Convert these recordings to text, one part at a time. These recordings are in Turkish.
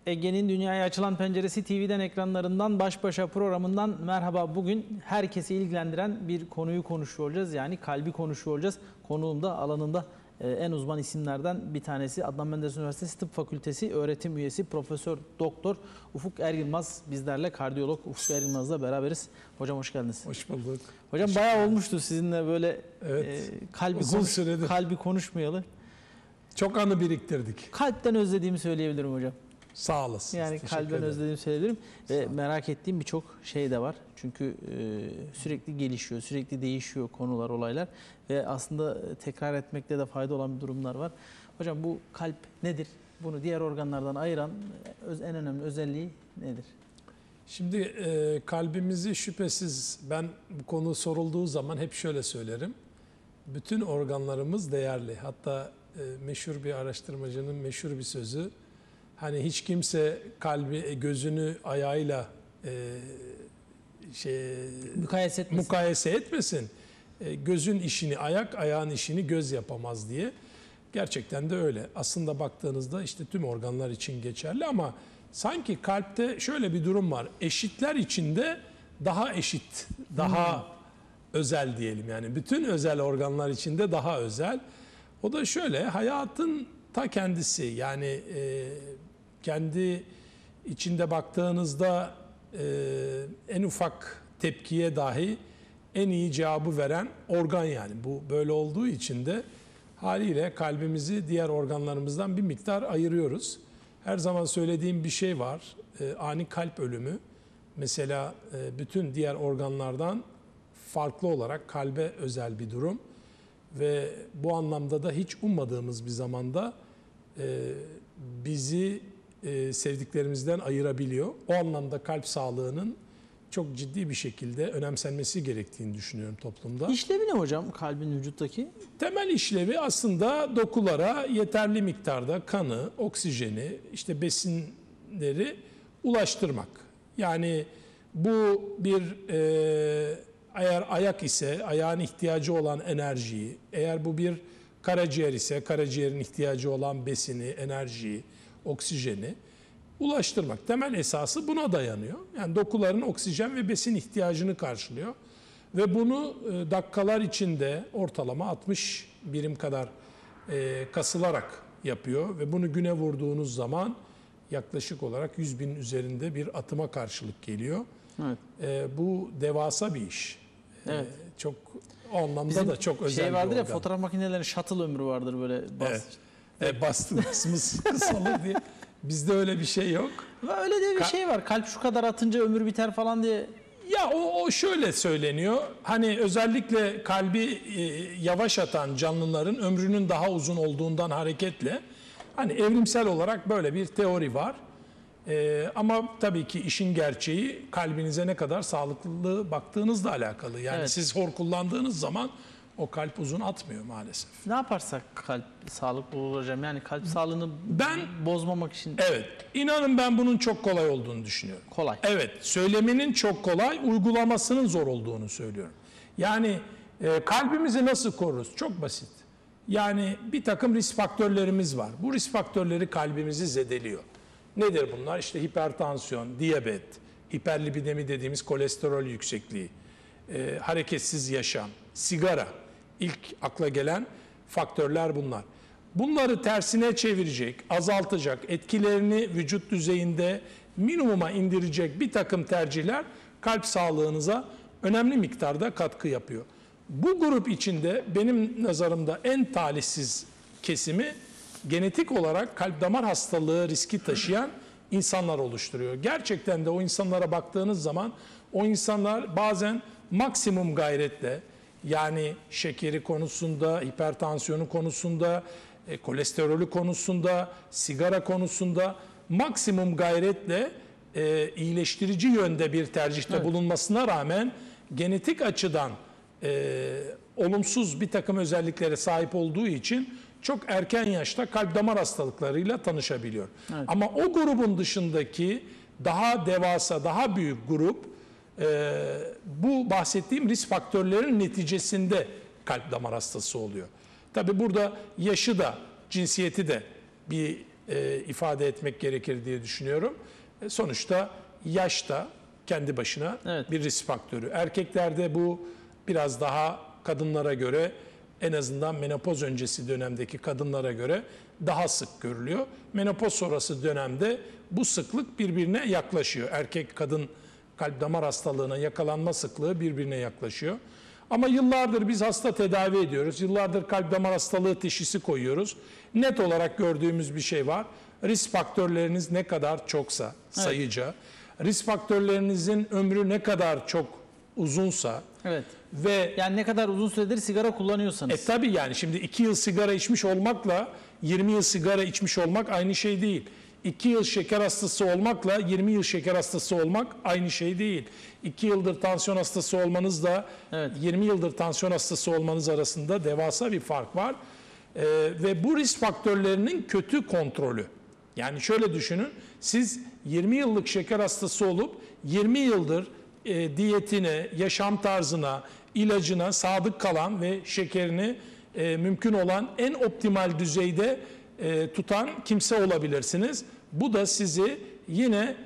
Ege'nin Dünyaya Açılan Penceresi TV'den ekranlarından baş başa programından merhaba. Bugün herkesi ilgilendiren bir konuyu konuşuyor olacağız. Yani kalbi konuşuyor olacağız. Konuğum da alanında en uzman isimlerden bir tanesi. Adnan Menderes Üniversitesi Tıp Fakültesi öğretim üyesi Profesör Doktor Ufuk Ergilmaz bizlerle, kardiyolog Ufuk Ergilmaz'la beraberiz. Hocam hoş geldiniz. Hoş bulduk. Hocam bayağı olmuştu sizinle böyle kalbi konuşmayalı. Çok anı biriktirdik. Kalpten özlediğimi söyleyebilirim hocam. Sağ olasın. Yani kalben özlediğimi söyleyebilirim. Ve merak ettiğim birçok şey de var. Çünkü sürekli gelişiyor, sürekli değişiyor konular, olaylar. Ve aslında tekrar etmekte de fayda olan bir durumlar var. Hocam bu kalp nedir? Bunu diğer organlardan ayıran en önemli özelliği nedir? Şimdi kalbimizi şüphesiz ben bu konu sorulduğu zaman hep şöyle söylerim. Bütün organlarımız değerli. Hatta meşhur bir araştırmacının meşhur bir sözü. Hani hiç kimse kalbi, gözünü ayağıyla mukayese etmesin. Gözün işini ayak, ayağın işini göz yapamaz diye. Gerçekten de öyle. Aslında baktığınızda işte tüm organlar için geçerli ama sanki kalpte şöyle bir durum var. Eşitler içinde daha eşit, daha özel diyelim. Yani bütün özel organlar içinde daha özel. O da şöyle, hayatın ta kendisi, yani kendi içinde baktığınızda en ufak tepkiye dahi en iyi cevabı veren organ yani. Bu böyle olduğu için de haliyle kalbimizi diğer organlarımızdan bir miktar ayırıyoruz. Her zaman söylediğim bir şey var, ani kalp ölümü. Mesela bütün diğer organlardan farklı olarak kalbe özel bir durum. Ve bu anlamda da hiç ummadığımız bir zamanda bizi sevdiklerimizden ayırabiliyor. O anlamda kalp sağlığının çok ciddi bir şekilde önemsenmesi gerektiğini düşünüyorum toplumda. İşlevi ne hocam kalbin vücuttaki? Temel işlevi aslında dokulara yeterli miktarda kanı, oksijeni, işte besinleri ulaştırmak. Yani bu bir eğer ayak ise ayağın ihtiyacı olan enerjiyi, eğer bu bir karaciğer ise karaciğerin ihtiyacı olan besini, enerjiyi, oksijeni ulaştırmak. Temel esası buna dayanıyor. Yani dokuların oksijen ve besin ihtiyacını karşılıyor. Ve bunu dakikalar içinde ortalama 60 birim kadar kasılarak yapıyor. Ve bunu güne vurduğunuz zaman yaklaşık olarak 100 binin üzerinde bir atıma karşılık geliyor. Evet. Bu devasa bir iş. Evet. Çok o anlamda da çok özel bir organ. Vardır ya, fotoğraf makinelerinin shuttle ömrü vardır böyle. Bastığımız kısalır diye. Bizde öyle bir şey yok. Öyle de bir şey var. Kalp şu kadar atınca ömür biter falan diye. Ya o şöyle söyleniyor. Hani özellikle kalbi yavaş atan canlıların ömrünün daha uzun olduğundan hareketle hani evrimsel olarak böyle bir teori var. Ama tabii ki işin gerçeği kalbinize ne kadar sağlıklı baktığınızla alakalı. Yani evet, siz hor kullandığınız zaman o kalp uzun atmıyor maalesef. Ne yaparsak kalp sağlıklı olur hocam? Yani kalp sağlığını bozmamak için. Evet. İnanın ben bunun çok kolay olduğunu düşünüyorum. Kolay. Evet. Söylemenin çok kolay, uygulamasının zor olduğunu söylüyorum. Yani kalbimizi nasıl koruruz? Çok basit. Yani bir takım risk faktörlerimiz var. Bu risk faktörleri kalbimizi zedeliyor. Nedir bunlar? İşte hipertansiyon, diyabet, hiperlipidemi dediğimiz kolesterol yüksekliği, hareketsiz yaşam, sigara. İlk akla gelen faktörler bunlar. Bunları tersine çevirecek, azaltacak, etkilerini vücut düzeyinde minimuma indirecek bir takım tercihler kalp sağlığınıza önemli miktarda katkı yapıyor. Bu grup içinde benim nazarımda en talihsiz kesimi genetik olarak kalp damar hastalığı riski taşıyan insanlar oluşturuyor. Gerçekten de o insanlara baktığınız zaman o insanlar bazen maksimum gayretle, yani şekeri konusunda, hipertansiyonu konusunda, kolesterolü konusunda, sigara konusunda maksimum gayretle iyileştirici yönde bir tercihte bulunmasına rağmen genetik açıdan olumsuz bir takım özelliklere sahip olduğu için çok erken yaşta kalp damar hastalıklarıyla tanışabiliyor. Evet. Ama o grubun dışındaki daha devasa, daha büyük grup bu bahsettiğim risk faktörlerin neticesinde kalp damar hastası oluyor. Tabi burada yaşı da, cinsiyeti de bir ifade etmek gerekir diye düşünüyorum. Sonuçta yaş da kendi başına Evet. bir risk faktörü. Erkeklerde bu biraz daha kadınlara göre, en azından menopoz öncesi dönemdeki kadınlara göre daha sık görülüyor. Menopoz sonrası dönemde bu sıklık birbirine yaklaşıyor. Erkek kadın kalp damar hastalığına yakalanma sıklığı birbirine yaklaşıyor. Ama yıllardır biz hasta tedavi ediyoruz. Yıllardır kalp damar hastalığı teşhisi koyuyoruz. Net olarak gördüğümüz bir şey var. Risk faktörleriniz ne kadar çoksa sayıca, risk faktörlerinizin ömrü ne kadar çok uzunsa Evet. ve Yani ne kadar uzun süredir sigara kullanıyorsanız. tabii yani şimdi 2 yıl sigara içmiş olmakla 20 yıl sigara içmiş olmak aynı şey değil. 2 yıl şeker hastası olmakla 20 yıl şeker hastası olmak aynı şey değil. 2 yıldır tansiyon hastası olmanızla Evet. 20 yıldır tansiyon hastası olmanız arasında devasa bir fark var. Ve bu risk faktörlerinin kötü kontrolü. Yani şöyle düşünün, siz 20 yıllık şeker hastası olup 20 yıldır diyetine, yaşam tarzına, ilacına sadık kalan ve şekerini mümkün olan en optimal düzeyde tutan kimse olabilirsiniz. Bu da sizi yine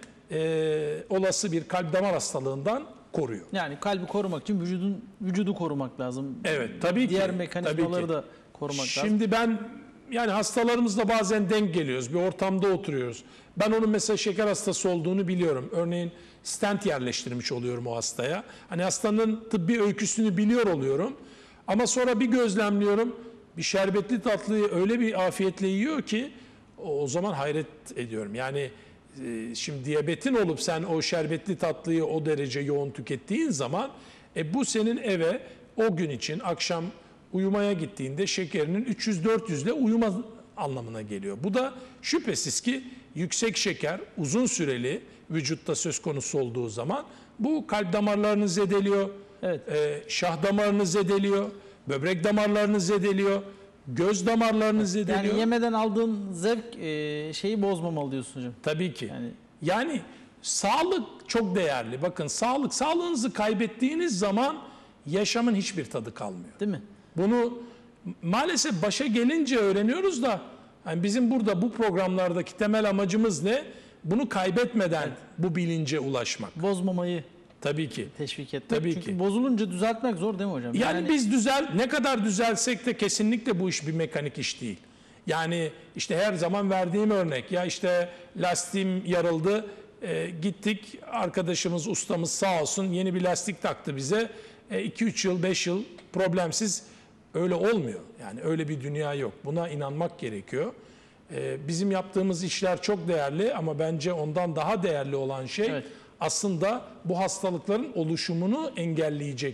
olası bir kalp damar hastalığından koruyor. Yani kalbi korumak için vücudu korumak lazım. Evet, tabii ki. Diğer mekanizmaları Tabii ki. da korumak lazım. Şimdi ben yani hastalarımızla bazen denk geliyoruz. Bir ortamda oturuyoruz. Ben onun mesela şeker hastası olduğunu biliyorum. Örneğin stent yerleştirmiş oluyorum o hastaya. Hani hastanın tıbbi öyküsünü biliyor oluyorum. Ama sonra bir gözlemliyorum. Bir şerbetli tatlıyı öyle bir afiyetle yiyor ki o zaman hayret ediyorum. Yani şimdi diyabetin olup sen o şerbetli tatlıyı o derece yoğun tükettiğin zaman bu senin eve o gün için akşam uyumaya gittiğinde şekerinin 300-400 ile uyuma anlamına geliyor. Bu da şüphesiz ki yüksek şeker uzun süreli vücutta söz konusu olduğu zaman bu kalp damarlarını zedeliyor, Evet. şah damarını zedeliyor, böbrek damarlarını zedeliyor, göz damarlarını zedeliyor. Yani yemeden aldığın zevk şeyi bozmamalı diyorsun hocam. Tabii ki. Yani Yani sağlık çok değerli. Bakın sağlığınızı kaybettiğiniz zaman yaşamın hiçbir tadı kalmıyor. değil mi? Bunu maalesef başa gelince öğreniyoruz da yani bizim burada bu programlardaki temel amacımız ne? Bunu kaybetmeden bu bilince ulaşmak. Bozmamayı Tabii ki. teşvik etmek. Tabii Çünkü ki. bozulunca düzeltmek zor değil mi hocam? Yani biz ne kadar düzelsek de kesinlikle bu iş bir mekanik iş değil. Yani işte her zaman verdiğim örnek, ya işte lastiğim yarıldı, gittik arkadaşımız ustamız sağ olsun yeni bir lastik taktı bize, 2-3 yıl 5 yıl problemsiz. Öyle olmuyor. Yani öyle bir dünya yok. Buna inanmak gerekiyor. Bizim yaptığımız işler çok değerli ama bence ondan daha değerli olan şey Evet. aslında bu hastalıkların oluşumunu engelleyecek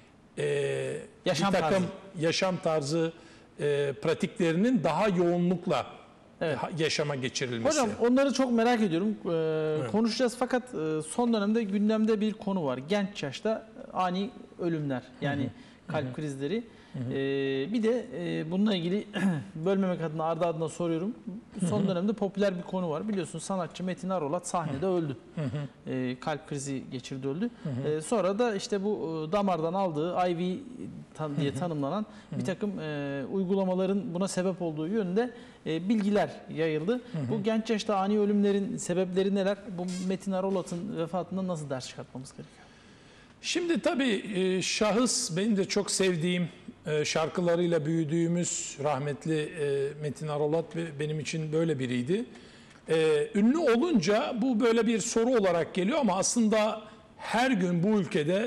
Yaşam bir takım tarzı. yaşam tarzı pratiklerinin daha yoğunlukla Evet. yaşama geçirilmesi. Hocam onları çok merak ediyorum. Konuşacağız fakat son dönemde gündemde bir konu var. Genç yaşta ani ölümler. Yani kalp krizleri. Bir de bununla ilgili bölmemek adına ardı ardına soruyorum. Son dönemde popüler bir konu var. Biliyorsun sanatçı Metin Arolat sahnede öldü. Kalp krizi geçirdi öldü. Sonra da işte bu damardan aldığı IV diye tanımlanan bir takım uygulamaların buna sebep olduğu yönünde bilgiler yayıldı. Bu genç yaşta ani ölümlerin sebepleri neler? Bu Metin Arolat'ın vefatından nasıl ders çıkartmamız gerekiyor? Şimdi tabii şahıs benim de çok sevdiğim, şarkılarıyla büyüdüğümüz rahmetli Metin Arolat ve benim için böyle biriydi. Ünlü olunca bu böyle bir soru olarak geliyor ama aslında her gün bu ülkede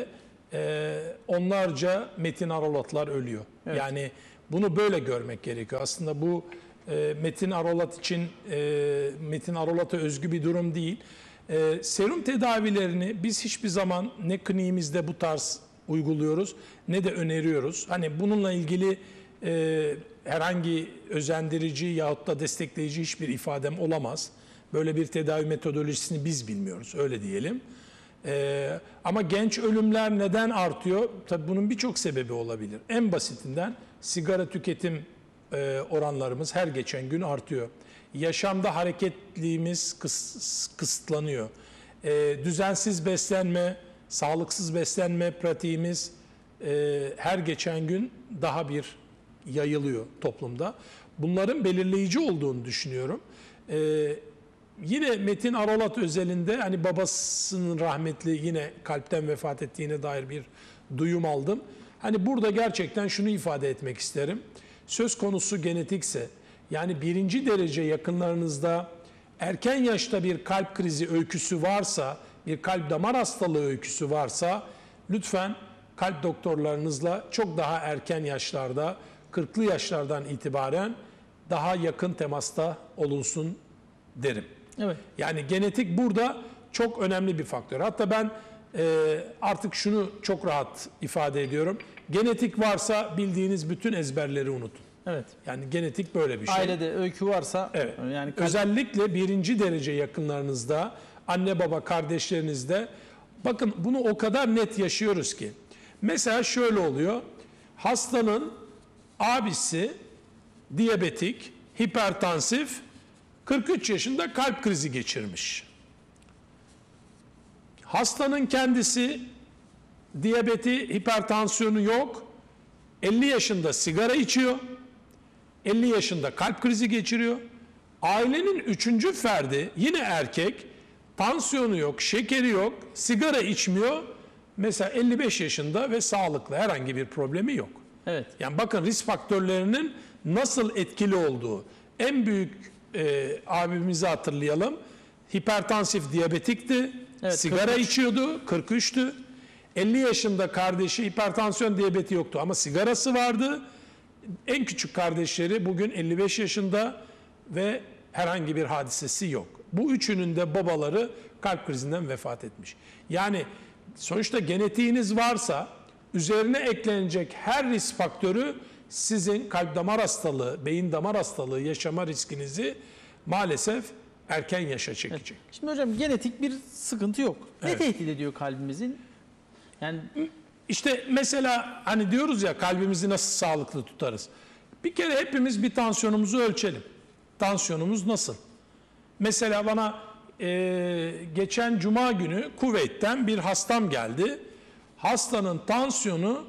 onlarca Metin Arolatlar ölüyor. Evet. Yani bunu böyle görmek gerekiyor. Aslında bu Metin Arolat için Metin Arolat'a özgü bir durum değil. Serum tedavilerini biz hiçbir zaman ne kliniğimizde bu tarz uyguluyoruz ne de öneriyoruz. Hani bununla ilgili herhangi özendirici yahut da destekleyici hiçbir ifadem olamaz. Böyle bir tedavi metodolojisini biz bilmiyoruz, öyle diyelim. Ama genç ölümler neden artıyor? Tabii bunun birçok sebebi olabilir. En basitinden sigara tüketim oranlarımız her geçen gün artıyor. Yaşamda hareketliğimiz kısıtlanıyor. Düzensiz beslenme, sağlıksız beslenme pratiğimiz her geçen gün daha bir yayılıyor toplumda. Bunların belirleyici olduğunu düşünüyorum. Yine Metin Arolat özelinde hani babasının rahmetli yine kalpten vefat ettiğine dair bir duyum aldım. Hani burada gerçekten şunu ifade etmek isterim. Söz konusu genetikse, yani 1. derece yakınlarınızda erken yaşta bir kalp krizi öyküsü varsa, bir kalp damar hastalığı öyküsü varsa lütfen kalp doktorlarınızla çok daha erken yaşlarda, 40'lı yaşlardan itibaren daha yakın temasta olunsun derim. Evet. Yani genetik burada çok önemli bir faktör. Hatta ben artık şunu çok rahat ifade ediyorum. Genetik varsa bildiğiniz bütün ezberleri unutun. Evet. Yani genetik böyle bir şey. Ailede öykü varsa Evet. yani Özellikle 1. derece yakınlarınızda, anne baba kardeşlerinizde, bakın bunu o kadar net yaşıyoruz ki. Mesela şöyle oluyor. Hastanın abisi diyabetik, hipertansif, 43 yaşında kalp krizi geçirmiş. Hastanın kendisi diyabeti, hipertansiyonu yok. 50 yaşında sigara içiyor. 50 yaşında kalp krizi geçiriyor. Ailenin 3. ferdi yine erkek, tansiyonu yok, şekeri yok, sigara içmiyor. Mesela 55 yaşında ve sağlıklı, herhangi bir problemi yok. evet. Yani bakın risk faktörlerinin nasıl etkili olduğu. En büyük abimizi hatırlayalım. Hipertansif diyabetikti. Evet, Sigara 43. içiyordu. 43'tü. 50 yaşında kardeşi hipertansiyon diyabeti yoktu ama sigarası vardı. En küçük kardeşleri bugün 55 yaşında ve herhangi bir hadisesi yok. Bu üçünün de babaları kalp krizinden vefat etmiş. Yani sonuçta genetiğiniz varsa üzerine eklenecek her risk faktörü sizin kalp damar hastalığı, beyin damar hastalığı yaşama riskinizi maalesef erken yaşa çekecek. Şimdi hocam genetik bir sıkıntı yok. Ne Evet. tehdit ediyor kalbimizin? Yani İşte mesela hani diyoruz ya, kalbimizi nasıl sağlıklı tutarız? Bir kere hepimiz bir tansiyonumuzu ölçelim. Tansiyonumuz nasıl? Mesela bana geçen cuma günü Kuveyt'ten bir hastam geldi. Hastanın tansiyonu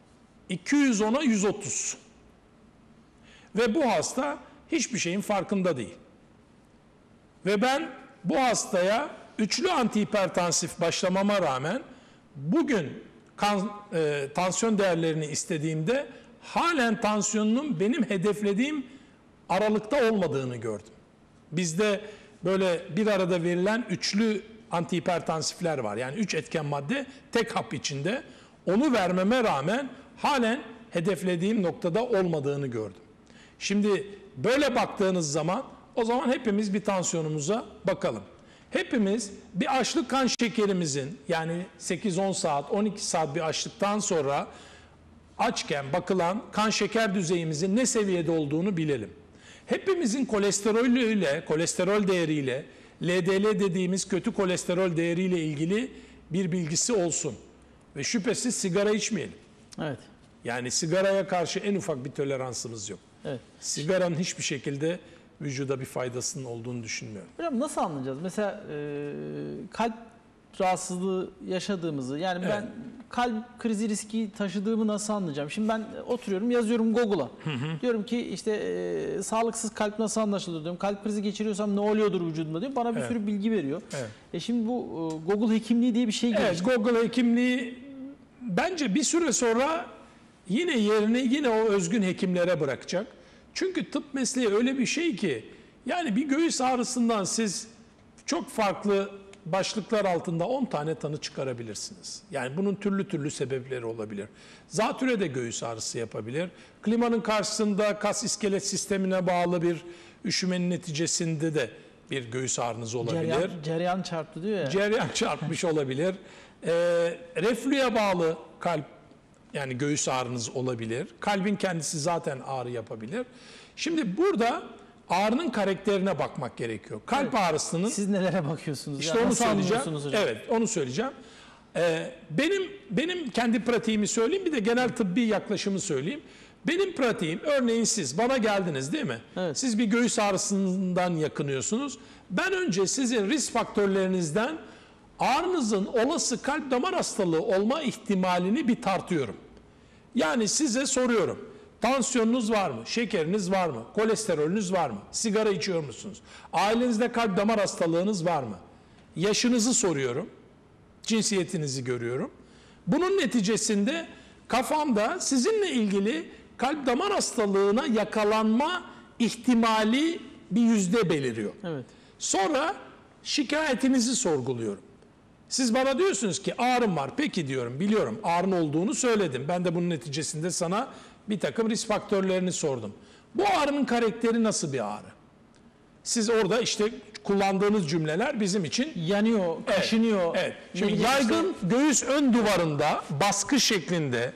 210'a 130. Ve bu hasta hiçbir şeyin farkında değil. Ve ben bu hastaya üçlü antihipertansif başlamama rağmen bugün tansiyon değerlerini istediğimde halen tansiyonunun benim hedeflediğim aralıkta olmadığını gördüm. Bizde böyle bir arada verilen üçlü antihipertansifler var. Yani 3 etken madde tek hap içinde. Onu vermeme rağmen halen hedeflediğim noktada olmadığını gördüm. Şimdi böyle baktığınız zaman o zaman hepimiz bir tansiyonumuza bakalım. Hepimiz bir açlık kan şekerimizin, yani 8-10 saat, 12 saat bir açlıktan sonra açken bakılan kan şeker düzeyimizin ne seviyede olduğunu bilelim. Hepimizin kolesterolüyle, kolesterol değeriyle, LDL dediğimiz kötü kolesterol değeriyle ilgili bir bilgisi olsun. Ve şüphesiz sigara içmeyelim. evet. Yani sigaraya karşı en ufak bir toleransımız yok. Evet. Sigaranın hiçbir şekilde vücuda bir faydasının olduğunu düşünmüyorum. Hocam nasıl anlayacağız? Mesela kalp rahatsızlığı yaşadığımızı, yani ben kalp krizi riski taşıdığımı nasıl anlayacağım? Şimdi ben oturuyorum, yazıyorum Google'a. Diyorum ki işte sağlıksız kalp nasıl anlaşılır diyorum. Kalp krizi geçiriyorsam ne oluyordur vücudumda diyor. Bana bir sürü bilgi veriyor. Evet. Şimdi bu Google hekimliği diye bir şey gelişti. Evet, Google hekimliği bence bir süre sonra yine yerini yine o özgün hekimlere bırakacak. Çünkü tıp mesleği öyle bir şey ki, yani bir göğüs ağrısından siz çok farklı başlıklar altında 10 tane tanı çıkarabilirsiniz. Yani bunun türlü türlü sebepleri olabilir. Zatüre de göğüs ağrısı yapabilir. Klimanın karşısında kas iskelet sistemine bağlı bir üşümenin neticesinde de bir göğüs ağrınız olabilir. Cereyan çarptı diyor ya. Cereyan çarpmış olabilir. Reflüye bağlı kalp, yani göğüs ağrınız olabilir. Kalbin kendisi zaten ağrı yapabilir. Şimdi burada ağrının karakterine bakmak gerekiyor. Kalp ağrısının... Siz nelere bakıyorsunuz? İşte ya? onu Nasıl söyleyeceğim. anlıyorsunuz hocam? Evet, onu söyleyeceğim. Benim kendi pratiğimi söyleyeyim, bir de genel tıbbi yaklaşımı söyleyeyim. Benim pratiğim, örneğin siz bana geldiniz değil mi? Evet. Siz bir göğüs ağrısından yakınıyorsunuz. Ben önce sizin risk faktörlerinizden ağrınızın olası kalp damar hastalığı olma ihtimalini bir tartıyorum. Yani size soruyorum. Tansiyonunuz var mı? Şekeriniz var mı? Kolesterolünüz var mı? Sigara içiyor musunuz? Ailenizde kalp damar hastalığınız var mı? Yaşınızı soruyorum. Cinsiyetinizi görüyorum. Bunun neticesinde kafamda sizinle ilgili kalp damar hastalığına yakalanma ihtimali bir yüzde beliriyor. Evet. Sonra şikayetinizi sorguluyorum. Siz bana diyorsunuz ki ağrım var. Peki diyorum, biliyorum ağrın olduğunu söyledim. Ben de bunun neticesinde sana bir takım risk faktörlerini sordum. Bu ağrının karakteri nasıl bir ağrı? Siz orada işte kullandığınız cümleler bizim için Yanıyor, kaşınıyor. evet. Şimdi Şimdi yaygın göğüs ön duvarında baskı şeklinde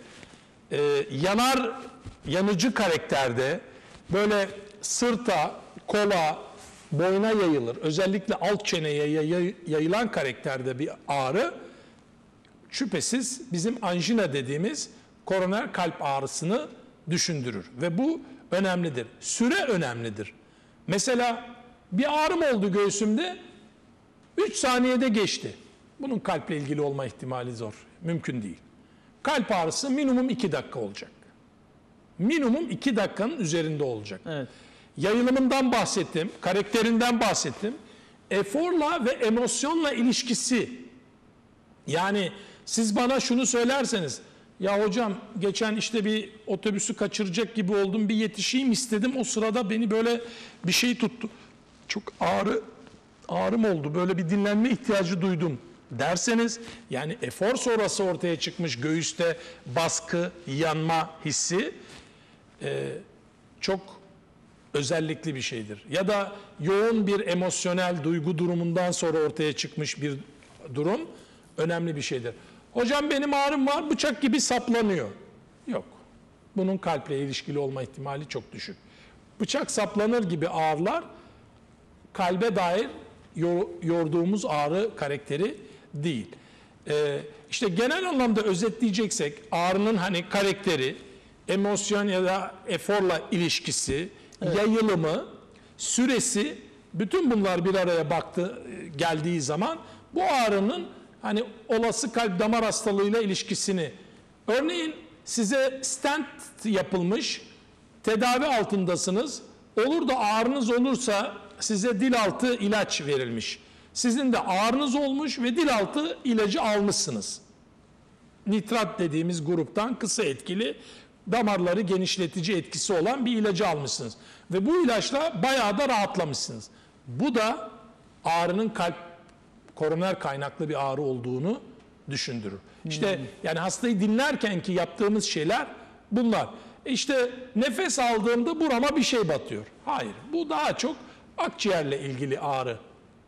yanıcı karakterde böyle sırta, kola, boyuna yayılır. Özellikle alt çeneye yayılan karakterde bir ağrı şüphesiz bizim anjina dediğimiz koroner kalp ağrısını düşündürür. Ve bu önemlidir. Süre önemlidir. Mesela bir ağrım oldu göğsümde, 3 saniyede geçti. Bunun kalple ilgili olma ihtimali zor. Mümkün değil. Kalp ağrısı minimum 2 dakika olacak. Minimum 2 dakikanın üzerinde olacak. Evet. Yayılımından bahsettim, karakterinden bahsettim. Eforla ve emosyonla ilişkisi. Yani siz bana şunu söylerseniz, ya hocam geçen işte bir otobüsü kaçıracak gibi oldum, bir yetişeyim istedim. O sırada beni böyle bir şey tuttu. Çok ağrım oldu, böyle bir dinlenme ihtiyacı duydum derseniz, yani efor sonrası ortaya çıkmış göğüste baskı, yanma hissi çok özellikli bir şeydir. Ya da yoğun bir emosyonel duygu durumundan sonra ortaya çıkmış bir durum önemli bir şeydir. Hocam benim ağrım var, bıçak gibi saplanıyor. Yok. Bunun kalple ilişkili olma ihtimali çok düşük. Bıçak saplanır gibi ağrılar kalbe dair yorduğumuz ağrı karakteri değil. İşte genel anlamda özetleyeceksek ağrının hani karakteri, emosyon ya da eforla ilişkisi, yayılımı, süresi, bütün bunlar bir araya geldiği zaman bu ağrının hani olası kalp damar hastalığıyla ilişkisini, örneğin size stent yapılmış, tedavi altındasınız, olur da ağrınız olursa size dil altı ilaç verilmiş. Sizin de ağrınız olmuş ve dil altı ilacı almışsınız. Nitrat dediğimiz gruptan kısa etkili, damarları genişletici etkisi olan bir ilacı almışsınız. Ve bu ilaçla bayağı da rahatlamışsınız. Bu da ağrının koroner kaynaklı bir ağrı olduğunu düşündürür. İşte yani hastayı dinlerken ki yaptığımız şeyler bunlar. İşte nefes aldığımda burama bir şey batıyor. Hayır, bu daha çok akciğerle ilgili ağrı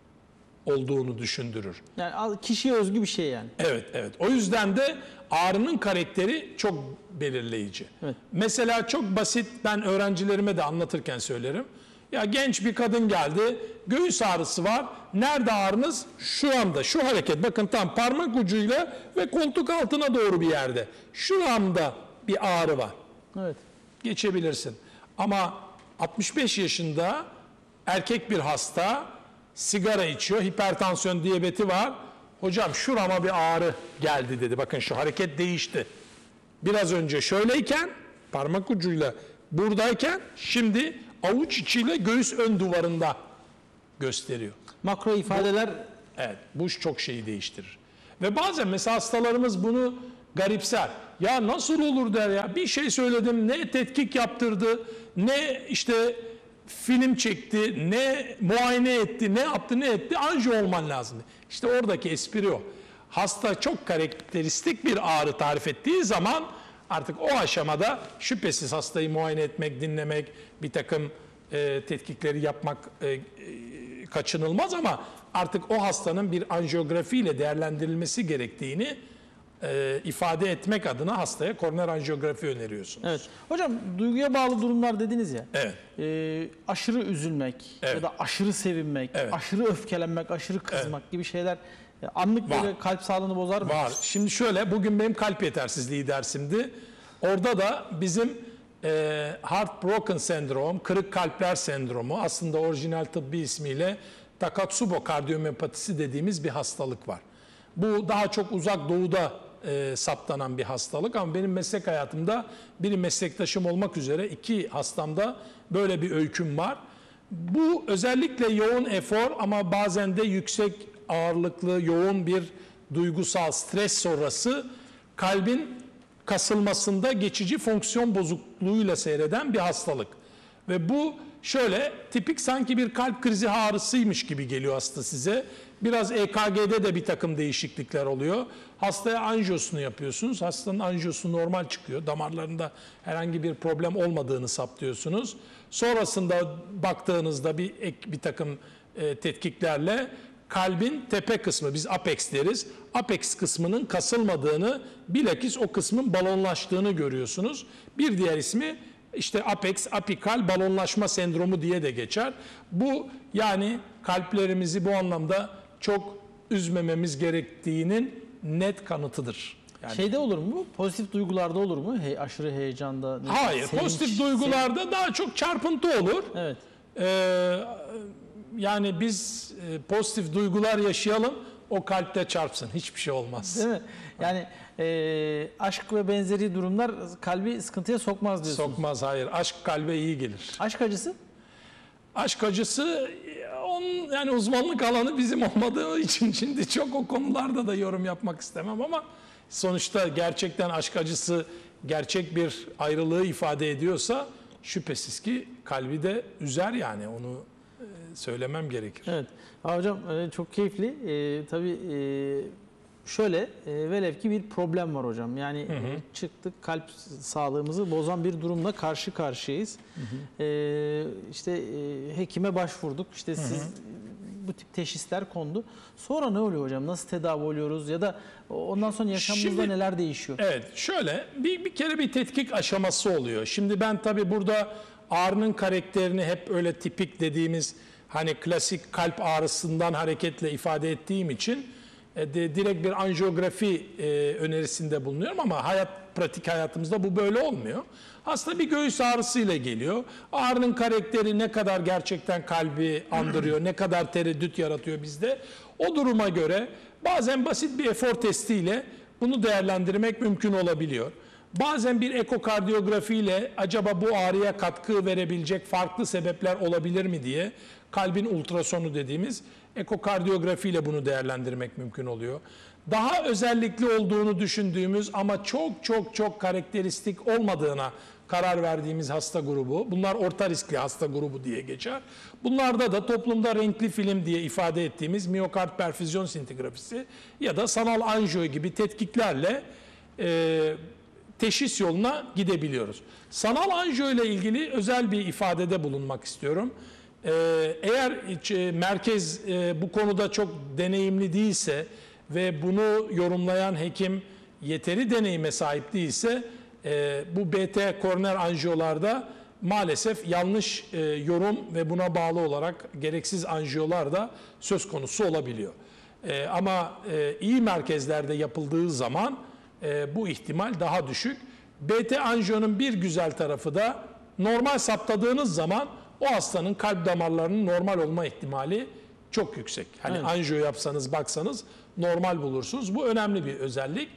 olduğunu düşündürür. Yani kişiye özgü bir şey yani. Evet, evet. O yüzden de ağrının karakteri çok belirleyici. Evet. Mesela çok basit, ben öğrencilerime de anlatırken söylerim. Ya genç bir kadın geldi, göğüs ağrısı var. Nerede ağrınız? Şu anda, şu hareket. Bakın tam parmak ucuyla ve koltuk altına doğru bir yerde. Şu anda bir ağrı var. Evet. Geçebilirsin. Ama 65 yaşında erkek bir hasta sigara içiyor, hipertansiyon, diyabeti var. Hocam şurama bir ağrı geldi dedi. Bakın şu hareket değişti. Biraz önce şöyleyken parmak ucuyla buradayken şimdi avuç içiyle göğüs ön duvarında gösteriyor. Makro ifadeler. Evet, bu çok şeyi değiştirir. Ve bazen mesela hastalarımız bunu garipser. Ya nasıl olur der ya. Bir şey söyledim, ne tetkik yaptırdı, ne işte film çekti, ne muayene etti, ne yaptı, ne etti. Anjiyo olman lazım. İşte oradaki espri o. Hasta çok karakteristik bir ağrı tarif ettiği zaman artık o aşamada şüphesiz hastayı muayene etmek, dinlemek, bir takım tetkikleri yapmak kaçınılmaz ama artık o hastanın bir anjiyografiyle değerlendirilmesi gerektiğini ifade etmek adına hastaya koroner anjiyografi öneriyorsunuz. Evet. Hocam duyguya bağlı durumlar dediniz ya. Evet. Aşırı üzülmek ya da aşırı sevinmek, aşırı öfkelenmek, aşırı kızmak gibi şeyler anlık böyle kalp sağlığını bozar mı? Var. Şimdi şöyle, bugün benim kalp yetersizliği dersimdi. Orada da bizim heartbroken sendrom, kırık kalpler sendromu, aslında orijinal tıbbi ismiyle Takotsubo kardiyomiyopatisi dediğimiz bir hastalık var. Bu daha çok uzak doğuda saptanan bir hastalık ama benim meslek hayatımda biri meslektaşım olmak üzere 2 hastamda böyle bir öyküm var. Bu özellikle yoğun efor ama bazen de yüksek ağırlıklı, yoğun bir duygusal stres sonrası kalbin kasılmasında geçici fonksiyon bozukluğuyla seyreden bir hastalık. Ve bu şöyle tipik sanki bir kalp krizi ağrısıymış gibi geliyor hasta size. Biraz EKG'de de bir takım değişiklikler oluyor. Hastaya anjiyosunu yapıyorsunuz. Hastanın anjiyosu normal çıkıyor. Damarlarında herhangi bir problem olmadığını saptıyorsunuz. Sonrasında baktığınızda bir takım tetkiklerle kalbin tepe kısmı, biz apex deriz. Apex kısmının kasılmadığını, bilakis o kısmın balonlaştığını görüyorsunuz. Bir diğer ismi işte apex apikal balonlaşma sendromu diye de geçer. Bu yani kalplerimizi bu anlamda çok üzmememiz gerektiğinin net kanıtıdır. Yani, Şeyde olur mu? Pozitif duygularda olur mu? Aşırı heyecanda. hayır, sevinç, pozitif duygularda daha çok çarpıntı olur. Evet. Yani biz pozitif duygular yaşayalım, o kalpte çarpsın. Hiçbir şey olmaz. Değil mi? Yani aşk ve benzeri durumlar kalbi sıkıntıya sokmaz diyorsunuz. Sokmaz, hayır. Aşk kalbe iyi gelir. Aşk acısı? Aşk acısı yani uzmanlık alanı bizim olmadığı için şimdi çok o konularda da yorum yapmak istemem ama sonuçta gerçekten aşk acısı gerçek bir ayrılığı ifade ediyorsa şüphesiz ki kalbi de üzer, yani onu söylemem gerekir. Evet. Hocam çok keyifli. Tabii şöyle velev ki bir problem var hocam. Yani çıktık, kalp sağlığımızı bozan bir durumla karşı karşıyayız. İşte hekime başvurduk. İşte siz bu tip teşhisler kondu. Sonra ne oluyor hocam? Nasıl tedavi oluyoruz ya da ondan sonra yaşamımızda neler değişiyor? Evet, şöyle bir kere bir tetkik aşaması oluyor. Şimdi ben tabii burada ağrının karakterini hep öyle tipik dediğimiz hani klasik kalp ağrısından hareketle ifade ettiğim için direkt bir anjiyografi önerisinde bulunuyorum ama pratik hayatımızda bu böyle olmuyor. Hasta bir göğüs ağrısıyla geliyor. Ağrının karakteri ne kadar gerçekten kalbi andırıyor, ne kadar tereddüt yaratıyor bizde. O duruma göre bazen basit bir efor testiyle bunu değerlendirmek mümkün olabiliyor. Bazen bir ekokardiyografiyle acaba bu ağrıya katkı verebilecek farklı sebepler olabilir mi diye kalbin ultrasonu dediğimiz ekokardiyografiyle bunu değerlendirmek mümkün oluyor. Daha özellikli olduğunu düşündüğümüz ama çok karakteristik olmadığına karar verdiğimiz hasta grubu, bunlar orta riskli hasta grubu diye geçer. Bunlarda da toplumda renkli film diye ifade ettiğimiz miyokard perfüzyon sintigrafisi ya da sanal anjiyo gibi tetkiklerle teşhis yoluna gidebiliyoruz. Sanal anjiyo ile ilgili özel bir ifadede bulunmak istiyorum. Eğer merkez bu konuda çok deneyimli değilse ve bunu yorumlayan hekim yeteri deneyime sahip değilse bu BT koroner anjiyolarda maalesef yanlış yorum ve buna bağlı olarak gereksiz anjiyolar da söz konusu olabiliyor. Ama iyi merkezlerde yapıldığı zaman bu ihtimal daha düşük. BT anjiyonun bir güzel tarafı da normal saptadığınız zaman o hastanın kalp damarlarının normal olma ihtimali çok yüksek. Hani evet, anjiyo yapsanız baksanız normal bulursunuz. Bu önemli bir özellik.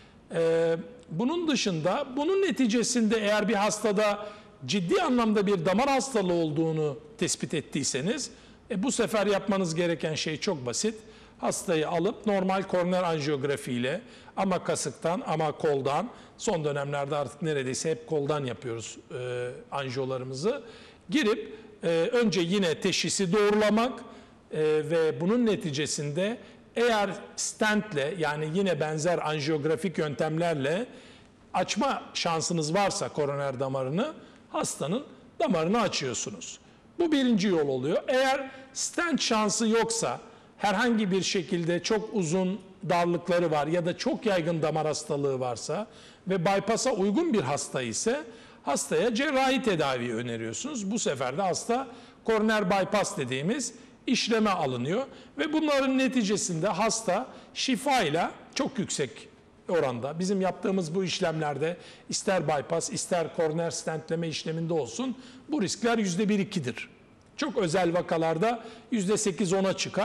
Bunun dışında bunun neticesinde eğer bir hastada ciddi anlamda bir damar hastalığı olduğunu tespit ettiyseniz bu sefer yapmanız gereken şey çok basit. Hastayı alıp normal koroner anjiyografiyle ama kasıktan ama koldan, son dönemlerde artık neredeyse hep koldan yapıyoruz anjiyolarımızı, girip önce yine teşhisi doğrulamak ve bunun neticesinde eğer stentle yani yine benzer anjiyografik yöntemlerle açma şansınız varsa koroner damarını, hastanın damarını açıyorsunuz. Bu birinci yol oluyor. Eğer stent şansı yoksa, herhangi bir şekilde çok uzun darlıkları var ya da çok yaygın damar hastalığı varsa ve bypass'a uygun bir hasta ise hastaya cerrahi tedavi öneriyorsunuz. Bu sefer de hasta koroner bypass dediğimiz işleme alınıyor ve bunların neticesinde hasta şifayla çok yüksek oranda bizim yaptığımız bu işlemlerde ister bypass ister koroner stentleme işleminde olsun bu riskler %1-2'dir. Çok özel vakalarda %8-10'a çıkar.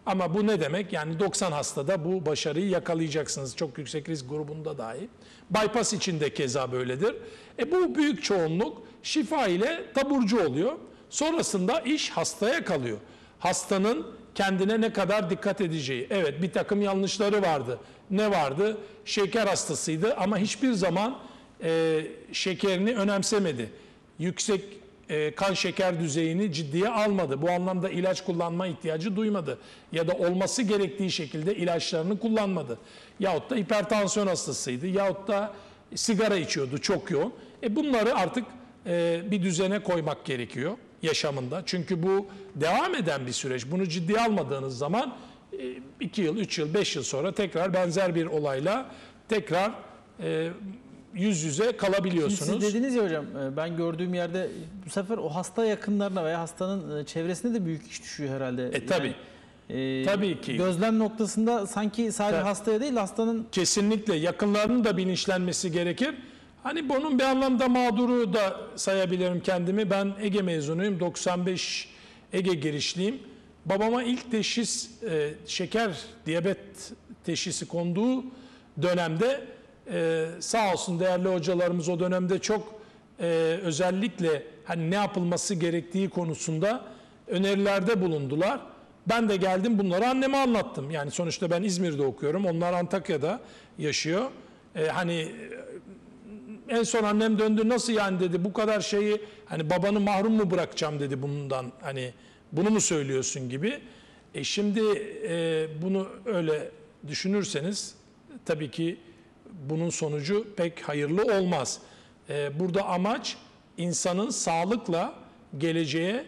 Ama bu ne demek? Yani 90 hastada bu başarıyı yakalayacaksınız. Çok yüksek risk grubunda dahi. Bypass için de keza böyledir. Bu büyük çoğunluk şifa ile taburcu oluyor. Sonrasında iş hastaya kalıyor. Hastanın kendine ne kadar dikkat edeceği. Evet, bir takım yanlışları vardı. Ne vardı? Şeker hastasıydı ama hiçbir zaman şekerini önemsemedi. Yüksek kan şeker düzeyini ciddiye almadı. Bu anlamda ilaç kullanma ihtiyacı duymadı. Ya da olması gerektiği şekilde ilaçlarını kullanmadı. Yahut da hipertansiyon hastasıydı. Yahut da sigara içiyordu çok yoğun. Bunları artık bir düzene koymak gerekiyor yaşamında. Çünkü bu devam eden bir süreç. Bunu ciddiye almadığınız zaman 2 yıl, 3 yıl, 5 yıl sonra tekrar benzer bir olayla tekrar yüz yüze kalabiliyorsunuz. Şimdi siz dediniz ya hocam, ben gördüğüm yerde bu sefer o hasta yakınlarına veya hastanın çevresine de büyük iş düşüyor herhalde. Tabii. Tabii ki. Gözlem noktasında sanki sadece hastaya değil, hastanın... Kesinlikle yakınlarının da bilinçlenmesi gerekir. Hani bunun bir anlamda mağduru da sayabilirim kendimi. Ben Ege mezunuyum, 95 Ege girişliyim. Babama ilk teşhis şeker, diyabet teşhisi konduğu dönemde sağ olsun değerli hocalarımız o dönemde çok özellikle hani ne yapılması gerektiği konusunda önerilerde bulundular. Ben de geldim bunları anneme anlattım. Yani sonuçta ben İzmir'de okuyorum, onlar Antakya'da yaşıyor. Hani en son annem döndü, nasıl yani dedi, bu kadar şeyi hani babanı mahrum mu bırakacağım dedi bundan, hani bunu mu söylüyorsun gibi. Şimdi bunu öyle düşünürseniz tabii ki bunun sonucu pek hayırlı olmaz. Burada amaç insanın sağlıkla geleceğe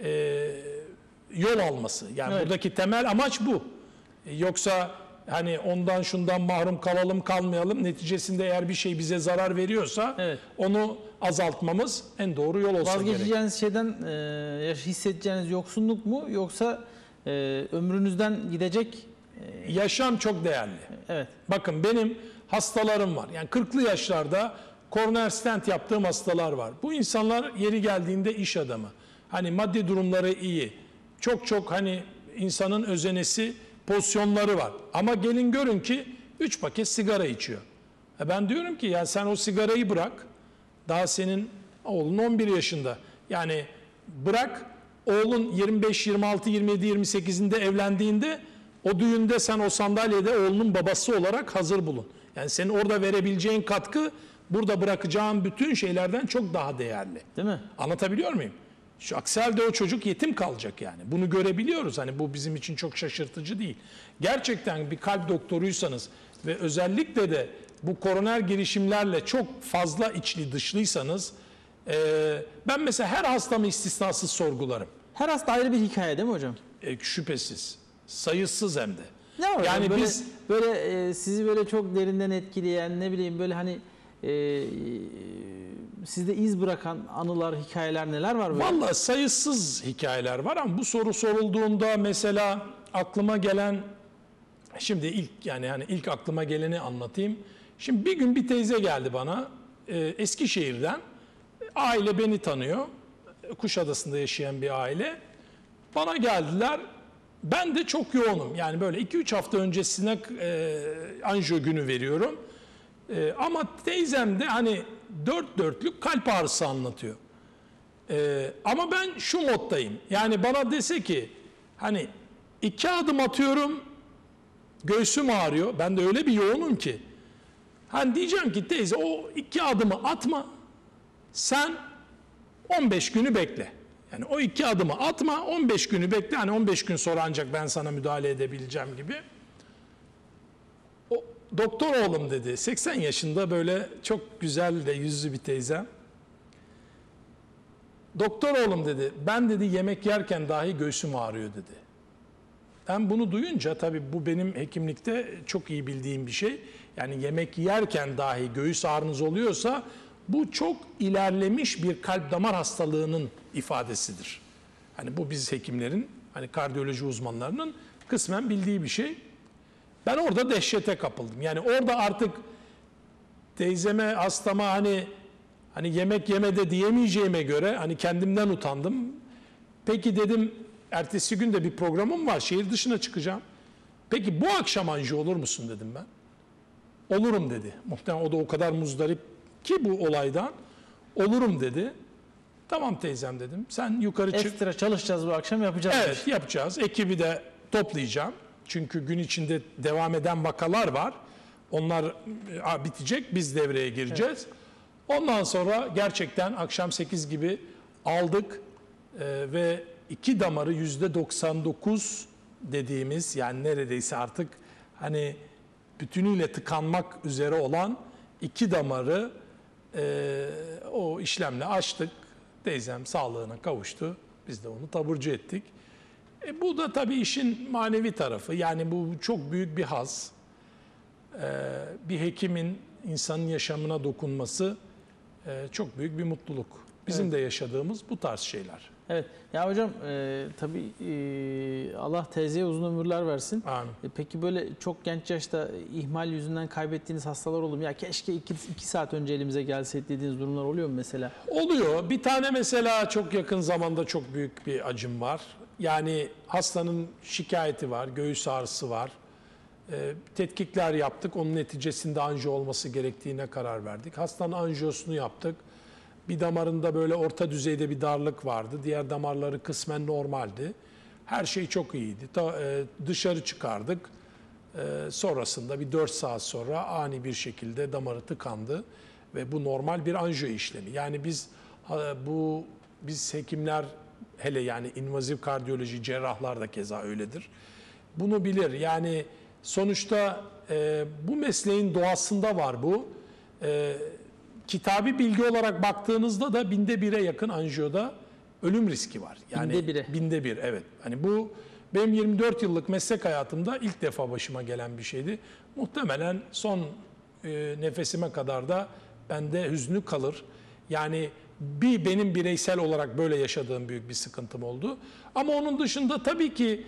yol alması. Yani evet, buradaki temel amaç bu. Yoksa hani ondan şundan mahrum kalalım kalmayalım, neticesinde eğer bir şey bize zarar veriyorsa evet, onu azaltmamız en doğru yol olsa gerek. vazgeçeceğiniz şeyden hissedeceğiniz yoksunluk mu, yoksa ömrünüzden gidecek... Yaşam çok değerli. Evet. Bakın benim hastalarım var. Yani 40'lı yaşlarda koroner stent yaptığım hastalar var. Bu insanlar yeri geldiğinde iş adamı. Hani maddi durumları iyi. Çok hani insanın özenesi pozisyonları var. Ama gelin görün ki 3 paket sigara içiyor. Ben diyorum ki ya sen o sigarayı bırak. Daha senin oğlun 11 yaşında. Yani bırak, oğlun 25, 26, 27, 28'inde evlendiğinde o düğünde sen o sandalyede oğlunun babası olarak hazır bulun. Yani senin orada verebileceğin katkı burada bırakacağın bütün şeylerden çok daha değerli. Değil mi? Anlatabiliyor muyum? Şu aksi halde o çocuk yetim kalacak yani. Bunu görebiliyoruz. Hani bu bizim için çok şaşırtıcı değil. Gerçekten bir kalp doktoruysanız ve özellikle de bu koroner girişimlerle çok fazla içli dışlıysanız ben mesela her hastamı istisnasız sorgularım. Her hasta ayrı bir hikaye değil mi hocam? Şüphesiz. Sayısız hem de. Ne var Yani böyle, biz sizi böyle çok derinden etkileyen, ne bileyim böyle hani sizde iz bırakan anılar, hikayeler neler var böyle? vallahi sayısız hikayeler var ama bu soru sorulduğunda mesela aklıma gelen, şimdi ilk aklıma geleni anlatayım. Şimdi bir gün bir teyze geldi bana Eskişehir'den. Aile beni tanıyor. Kuşadası'nda yaşayan bir aile. Bana geldiler. Ben de çok yoğunum. Yani böyle 2-3 hafta öncesine anjiyo günü veriyorum. Ama teyzem de hani dört dörtlük kalp ağrısı anlatıyor. Ama ben şu moddayım. Yani bana dese ki hani 2 adım atıyorum göğsüm ağrıyor. Ben de öyle bir yoğunum ki. Hani diyeceğim ki teyze o 2 adımı atma. Sen 15 günü bekle. Yani o 2 adımı atma, 15 günü bekle. Hani 15 gün sonra ancak ben sana müdahale edebileceğim gibi. O doktor oğlum dedi. 80 yaşında böyle çok güzel de yüzlü bir teyzem. Doktor oğlum dedi. Ben dedi yemek yerken dahi göğsüm ağrıyor dedi. Ben bunu duyunca tabii bu benim hekimlikte çok iyi bildiğim bir şey. Yani yemek yerken dahi göğüs ağrınız oluyorsa bu çok ilerlemiş bir kalp damar hastalığının ifadesidir. Hani bu biz hekimlerin, hani kardiyoloji uzmanlarının kısmen bildiği bir şey. Ben orada dehşete kapıldım. Yani orada artık teyzeme, hastama hani yemek yemede diyemeyeceğime göre hani kendimden utandım. Peki dedim ertesi gün de bir programım var. Şehir dışına çıkacağım. Peki bu akşam anjiyo olur musun dedim ben. Olurum dedi. Muhtemelen o da o kadar muzdarip ki bu olaydan. Olurum dedi. Tamam teyzem dedim. Sen yukarı çık. Ekstra çalışacağız bu akşam, yapacağız. Evet, yapacağız. Ekibi de toplayacağım. Çünkü gün içinde devam eden vakalar var. Onlar bitecek. Biz devreye gireceğiz. Ondan sonra gerçekten akşam 8 gibi aldık ve iki damarı %99 dediğimiz, yani neredeyse artık hani bütünüyle tıkanmak üzere olan iki damarı o işlemle açtık. Teyzem sağlığına kavuştu. Biz de onu taburcu ettik. Bu da tabii işin manevi tarafı. Yani bu çok büyük bir haz. Bir hekimin insanın yaşamına dokunması çok büyük bir mutluluk. Bizim de yaşadığımız bu tarz şeyler. Evet. Ya hocam tabii Allah teyzeye uzun ömürler versin. Amin. Peki böyle çok genç yaşta ihmal yüzünden kaybettiğiniz hastalar olur mu? Ya keşke 2 saat önce elimize gelseydi dediğiniz durumlar oluyor mu mesela? Oluyor. Bir tane mesela çok yakın zamanda çok büyük bir acım var. Yani hastanın şikayeti var, göğüs ağrısı var. Tetkikler yaptık. Onun neticesinde anjiyo olması gerektiğine karar verdik. Hastanın anjiyosunu yaptık. Bir damarında böyle orta düzeyde bir darlık vardı. Diğer damarları kısmen normaldi. Her şey çok iyiydi. Dışarı çıkardık. Sonrasında bir 4 saat sonra ani bir şekilde damarı tıkandı. Ve bu normal bir anjiyo işlemi. Yani biz hekimler, hele yani invaziv kardiyoloji, cerrahlar da keza öyledir. Bunu bilir. Yani sonuçta bu mesleğin doğasında var bu. Kitabi bilgi olarak baktığınızda da 1/1000'e yakın anjiyoda ölüm riski var. Yani 1/1000'e. 1/1000, evet. Hani bu benim 24 yıllık meslek hayatımda ilk defa başıma gelen bir şeydi. Muhtemelen son nefesime kadar da bende hüznü kalır. Yani benim bireysel olarak böyle yaşadığım büyük bir sıkıntım oldu. Ama onun dışında tabii ki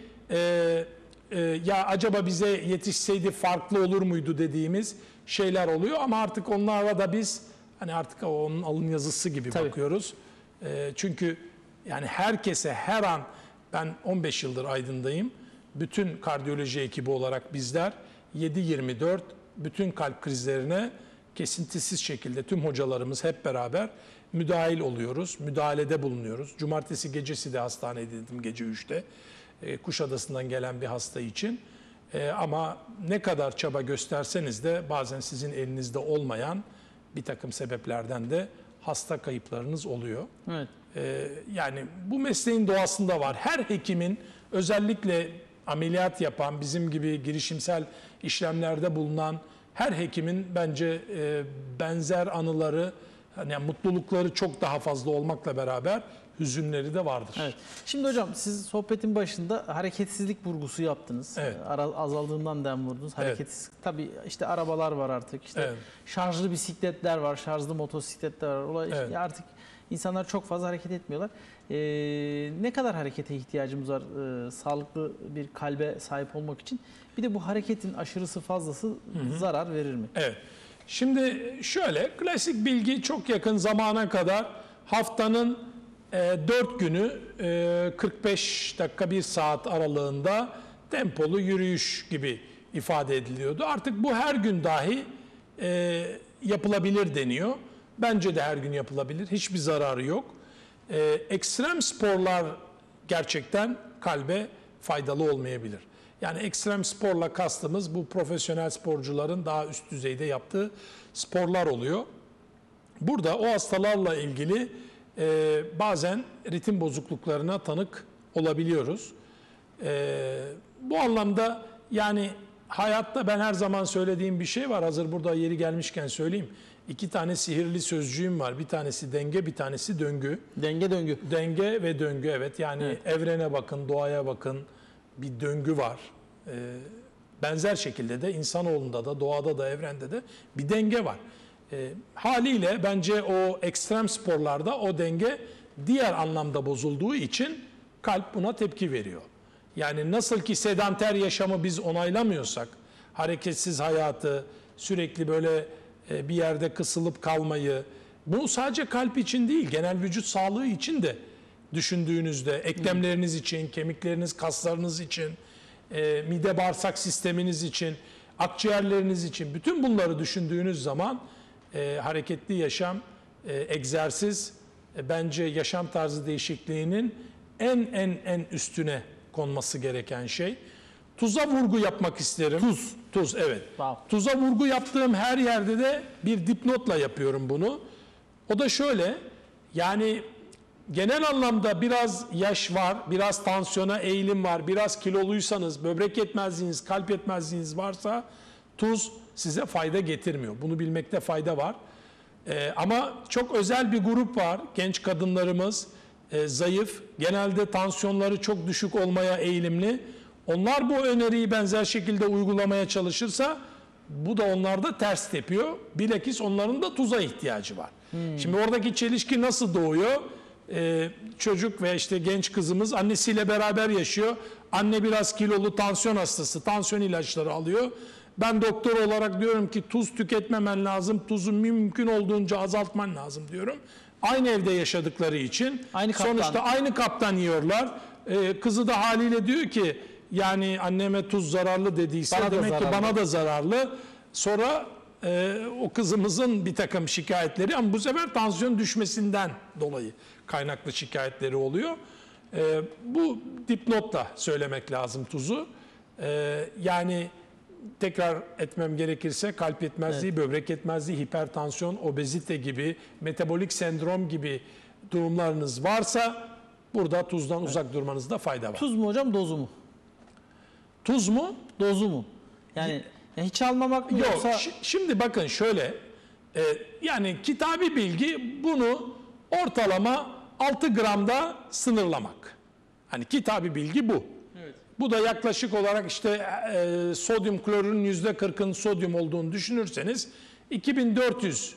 ya acaba bize yetişseydi farklı olur muydu dediğimiz şeyler oluyor. Ama artık onlarla da biz hani artık onun alın yazısı gibi Tabii. bakıyoruz. Çünkü yani herkese her an, ben 15 yıldır Aydın'dayım. Bütün kardiyoloji ekibi olarak bizler 7/24 bütün kalp krizlerine kesintisiz şekilde tüm hocalarımız hep beraber müdahil oluyoruz. Müdahalede bulunuyoruz. Cumartesi gecesi de hastanedeydim gece 3'te. Kuşadası'ndan gelen bir hasta için. Ama ne kadar çaba gösterseniz de bazen sizin elinizde olmayan bir takım sebeplerden de hasta kayıplarınız oluyor. Evet. Yani bu mesleğin doğasında var. Her hekimin, özellikle ameliyat yapan, bizim gibi girişimsel işlemlerde bulunan her hekimin bence benzer anıları, yani mutlulukları çok daha fazla olmakla beraber hüzünleri de vardır. Evet. Şimdi hocam siz sohbetin başında hareketsizlik vurgusu yaptınız. Evet. Azaldığından dem vurdunuz. Hareketsiz. Tabii işte arabalar var artık. İşte Evet. şarjlı bisikletler var, şarjlı motosikletler var. Evet. Artık insanlar çok fazla hareket etmiyorlar. Ne kadar harekete ihtiyacımız var sağlıklı bir kalbe sahip olmak için? Bir de bu hareketin aşırısı fazlası zarar verir mi? Evet. Şimdi şöyle, klasik bilgi çok yakın zamana kadar haftanın 4 günü 45 dakika 1 saat aralığında tempolu yürüyüş gibi ifade ediliyordu. Artık bu her gün dahi yapılabilir deniyor. Bence de her gün yapılabilir. Hiçbir zararı yok. Ekstrem sporlar gerçekten kalbe faydalı olmayabilir. Yani ekstrem sporla kastımız bu profesyonel sporcuların daha üst düzeyde yaptığı sporlar oluyor. Burada o hastalarla ilgili bazen ritim bozukluklarına tanık olabiliyoruz. Bu anlamda yani hayatta ben her zaman söylediğim bir şey var. Hazır burada yeri gelmişken söyleyeyim. 2 tane sihirli sözcüğüm var. Bir tanesi denge, bir tanesi döngü. Denge döngü. Denge ve döngü, evet. Yani evrene bakın, doğaya bakın. Bir döngü var. Benzer şekilde de insanoğlunda da, doğada da, evrende de bir denge var. Haliyle bence o ekstrem sporlarda o denge diğer anlamda bozulduğu için kalp buna tepki veriyor. Yani nasıl ki sedanter yaşamı biz onaylamıyorsak, hareketsiz hayatı, sürekli böyle bir yerde kısılıp kalmayı, bu sadece kalp için değil, genel vücut sağlığı için de düşündüğünüzde eklemleriniz için, kemikleriniz, kaslarınız için, mide bağırsak sisteminiz için, akciğerleriniz için bütün bunları düşündüğünüz zaman hareketli yaşam, egzersiz bence yaşam tarzı değişikliğinin en üstüne konması gereken şey. Tuza vurgu yapmak isterim. Tuz evet. Wow. Tuza vurgu yaptığım her yerde de bir dipnotla yapıyorum bunu. O da şöyle, yani genel anlamda biraz yaş var, biraz tansiyona eğilim var, biraz kiloluysanız, böbrek yetmezliğiniz, kalp yetmezliğiniz varsa tuz size fayda getirmiyor. Bunu bilmekte fayda var. Ama çok özel bir grup var, genç kadınlarımız, zayıf, genelde tansiyonları çok düşük olmaya eğilimli. Onlar bu öneriyi benzer şekilde uygulamaya çalışırsa bu da onlarda ters tepiyor. Bilakis onların da tuza ihtiyacı var. Şimdi oradaki çelişki nasıl doğuyor? Çocuk ve işte genç kızımız annesiyle beraber yaşıyor. Anne biraz kilolu, tansiyon hastası, tansiyon ilaçları alıyor. Ben doktor olarak diyorum ki tuz tüketmemen lazım, tuzu mümkün olduğunca azaltman lazım diyorum. Aynı evde yaşadıkları için sonuçta aynı kaptan yiyorlar. Kızı da haliyle diyor ki yani anneme tuz zararlı dediyse demek ki bana da zararlı. Sonra o kızımızın bir takım şikayetleri ama bu sefer tansiyon düşmesinden dolayı kaynaklı şikayetleri oluyor. Bu dipnotla söylemek lazım tuzu. Yani tekrar etmem gerekirse kalp yetmezliği, böbrek yetmezliği, hipertansiyon, obezite gibi, metabolik sendrom gibi durumlarınız varsa burada tuzdan uzak durmanızda fayda var. Tuz mu hocam, dozu mu? Tuz mu? Dozu mu? Yani hiç almamak mı Yok, yoksa? şimdi bakın şöyle, yani kitabi bilgi bunu ortalama 6 gramda sınırlamak. Hani kitabi bilgi bu. Evet. Bu da yaklaşık olarak işte sodyum klorürün %40'ın sodyum olduğunu düşünürseniz 2400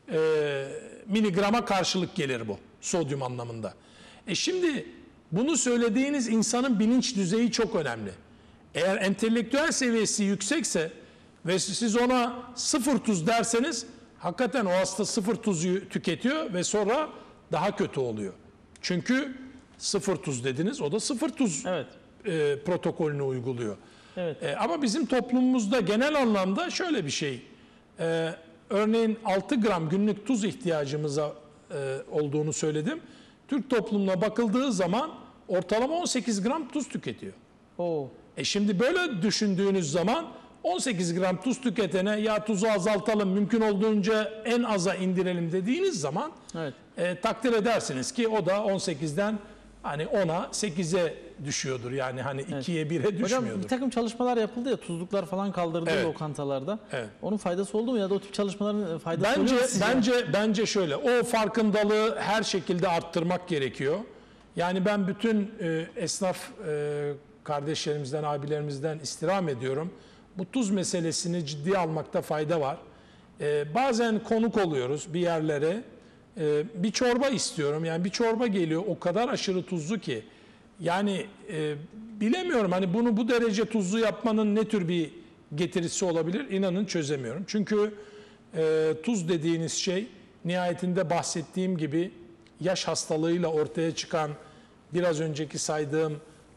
miligrama karşılık gelir bu sodyum anlamında. Şimdi bunu söylediğiniz insanın bilinç düzeyi çok önemli. Eğer entelektüel seviyesi yüksekse ve siz ona sıfır tuz derseniz hakikaten o hasta sıfır tuzu tüketiyor ve sonra daha kötü oluyor. Çünkü sıfır tuz dediniz, o da sıfır tuz protokolünü uyguluyor. Evet. Ama bizim toplumumuzda genel anlamda şöyle bir şey. Örneğin 6 gram günlük tuz ihtiyacımıza olduğunu söyledim. Türk toplumuna bakıldığı zaman ortalama 18 gram tuz tüketiyor. Oo. Şimdi böyle düşündüğünüz zaman 18 gram tuz tüketene ya tuzu azaltalım, mümkün olduğunca en aza indirelim dediğiniz zaman takdir edersiniz ki o da 18'den hani 10'a 8'e düşüyordur. Yani hani 2'ye 1'e düşmüyordur. Hocam bir takım çalışmalar yapıldı ya, tuzluklar falan kaldırıldı lokantalarda. Onun faydası oldu mu ya da o tip çalışmaların faydası oluyor mu sizce? Bence şöyle, o farkındalığı her şekilde arttırmak gerekiyor. Yani ben bütün esnaf kardeşlerimizden, abilerimizden istirham ediyorum. Bu tuz meselesini ciddiye almakta fayda var. Bazen konuk oluyoruz bir yerlere. Bir çorba istiyorum. Yani bir çorba geliyor o kadar aşırı tuzlu ki. Yani bilemiyorum hani bunu bu derece tuzlu yapmanın ne tür bir getirisi olabilir? İnanın çözemiyorum. Çünkü tuz dediğiniz şey nihayetinde bahsettiğim gibi yaş hastalığıyla ortaya çıkan biraz önceki saydığım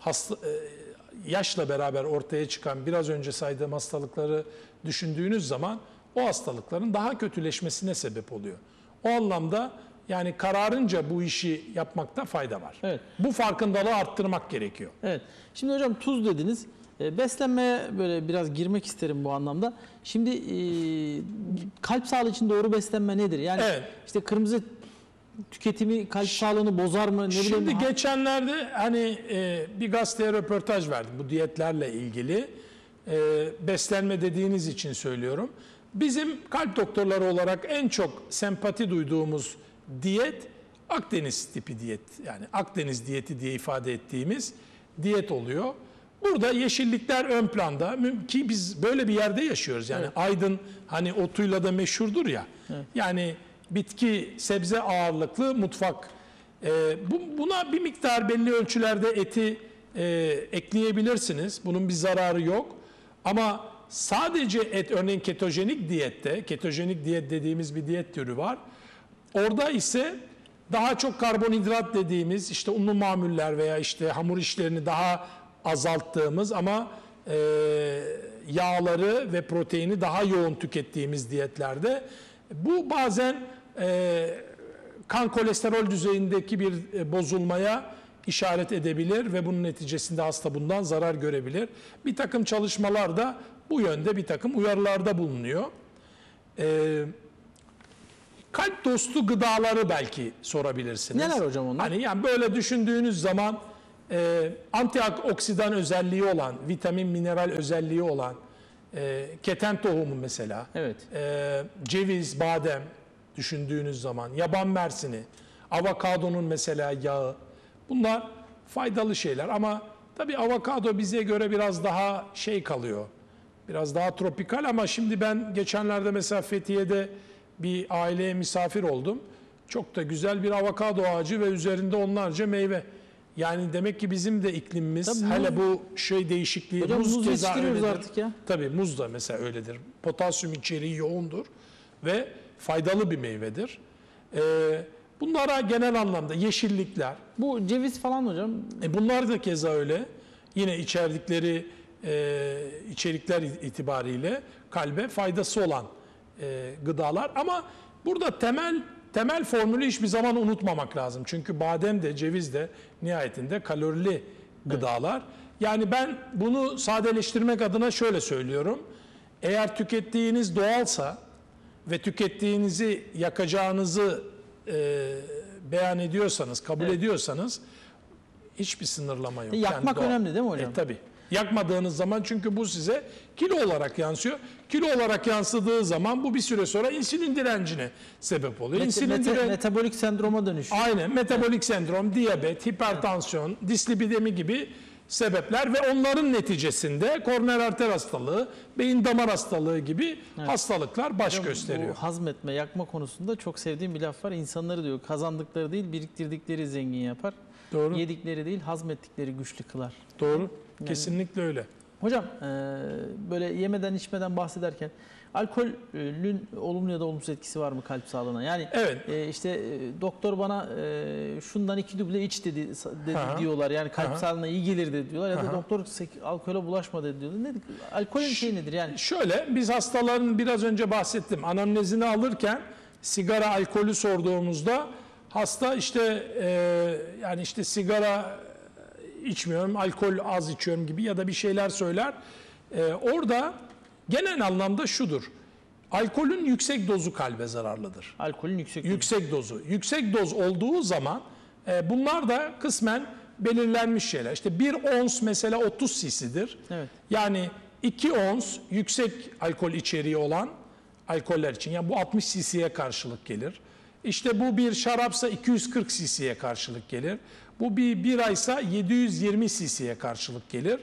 yaşla beraber ortaya çıkan biraz önce saydığım hastalıkları düşündüğünüz zaman o hastalıkların daha kötüleşmesine sebep oluyor. O anlamda yani kararınca bu işi yapmakta fayda var. Evet. Bu farkındalığı arttırmak gerekiyor. Evet. Şimdi hocam tuz dediniz. Beslenmeye böyle biraz girmek isterim bu anlamda. Şimdi kalp sağlığı için doğru beslenme nedir? Yani işte kırmızı tüketimi kalp sağlığını bozar mı? Şimdi geçenlerde hani bir gazeteye röportaj verdim bu diyetlerle ilgili. Beslenme dediğiniz için söylüyorum. Bizim kalp doktorları olarak en çok sempati duyduğumuz diyet Akdeniz tipi diyet. Yani Akdeniz diyeti diye ifade ettiğimiz diyet oluyor. Burada yeşillikler ön planda ki biz böyle bir yerde yaşıyoruz. Yani Aydın hani otuyla da meşhurdur ya. Yani bitki, sebze ağırlıklı mutfak. Buna bir miktar belli ölçülerde eti ekleyebilirsiniz. Bunun bir zararı yok. Ama sadece et, örneğin ketojenik diyette, ketojenik diyet dediğimiz bir diyet türü var. Orada ise daha çok karbonhidrat dediğimiz işte unlu mamuller veya işte hamur işlerini daha azalttığımız ama yağları ve proteini daha yoğun tükettiğimiz diyetlerde bu bazen kan kolesterol düzeyindeki bir bozulmaya işaret edebilir ve bunun neticesinde hasta bundan zarar görebilir. Bir takım çalışmalar da bu yönde bir takım uyarılarda bulunuyor. Kalp dostu gıdaları belki sorabilirsiniz. Neler hocam onlar? Hani yani böyle düşündüğünüz zaman antioksidan özelliği olan, vitamin, mineral özelliği olan keten tohumu mesela, Evet. ceviz, badem düşündüğünüz zaman, yaban mersini, avokadonun mesela yağı, bunlar faydalı şeyler ama tabii avokado bize göre biraz daha şey kalıyor. Biraz daha tropikal ama şimdi ben geçenlerde mesela Fethiye'de bir aileye misafir oldum. Çok da güzel bir avokado ağacı ve üzerinde onlarca meyve. Yani demek ki bizim de iklimimiz, Tabii hele bu şey değişikliği, Hocam muz keza yetiştiriyoruz öyledir. artık ya. Tabii muz da mesela öyledir. Potasyum içeriği yoğundur ve faydalı bir meyvedir. Bunlara genel anlamda yeşillikler, Bu ceviz falan hocam. bunlar da keza öyle. Yine içerdikleri içerikler itibariyle kalbe faydası olan gıdalar. Ama burada temel formülü hiçbir zaman unutmamak lazım. Çünkü badem de ceviz de nihayetinde kalorili gıdalar. Yani ben bunu sadeleştirmek adına şöyle söylüyorum. Eğer tükettiğiniz doğalsa ve tükettiğinizi yakacağınızı beyan ediyorsanız, kabul ediyorsanız hiçbir sınırlama yok. Yakmak doğal. önemli değil mi hocam? Tabii. Yakmadığınız zaman çünkü bu size kilo olarak yansıyor. Kilo olarak yansıdığı zaman bu bir süre sonra insülin direncine sebep oluyor. Metabolik sendroma dönüşüyor. Aynen. Metabolik sendrom, diyabet, hipertansiyon, dislipidemi gibi sebepler ve onların neticesinde koroner arter hastalığı, beyin damar hastalığı gibi hastalıklar baş gösteriyor. Bu hazmetme, yakma konusunda çok sevdiğim bir laf var. İnsanları diyor kazandıkları değil, biriktirdikleri zengin yapar. Doğru. Yedikleri değil, hazmettikleri güçlü kılar. Doğru. Kesinlikle öyle. Hocam böyle yemeden içmeden bahsederken alkolün olumlu ya da olumsuz etkisi var mı kalp sağlığına? Yani Evet. işte doktor bana şundan 2 duble iç dedi Aha. diyorlar. Yani kalp Aha. sağlığına iyi gelir dedi diyorlar. Ya da Aha. doktor alkole bulaşma dedi diyorlar. Nedir? Alkolün şeyi nedir yani? Şöyle, biz hastaların biraz önce bahsettim. Anamnezini alırken sigara, alkolü sorduğumuzda hasta işte yani işte sigara içmiyorum, alkol az içiyorum gibi ya da bir şeyler söyler. Orada genel anlamda şudur. Alkolün yüksek dozu kalbe zararlıdır. Alkolün yüksek dozu. Yüksek dozu. Yüksek doz olduğu zaman bunlar da kısmen belirlenmiş şeyler. İşte 1 ons mesela 30 cc'dir. Evet. Yani 2 ons yüksek alkol içeriği olan alkoller için. Yani bu 60 cc'ye karşılık gelir. İşte bu bir şarapsa 240 cc'ye karşılık gelir. Bu bir biraysa 720 cc'ye karşılık gelir.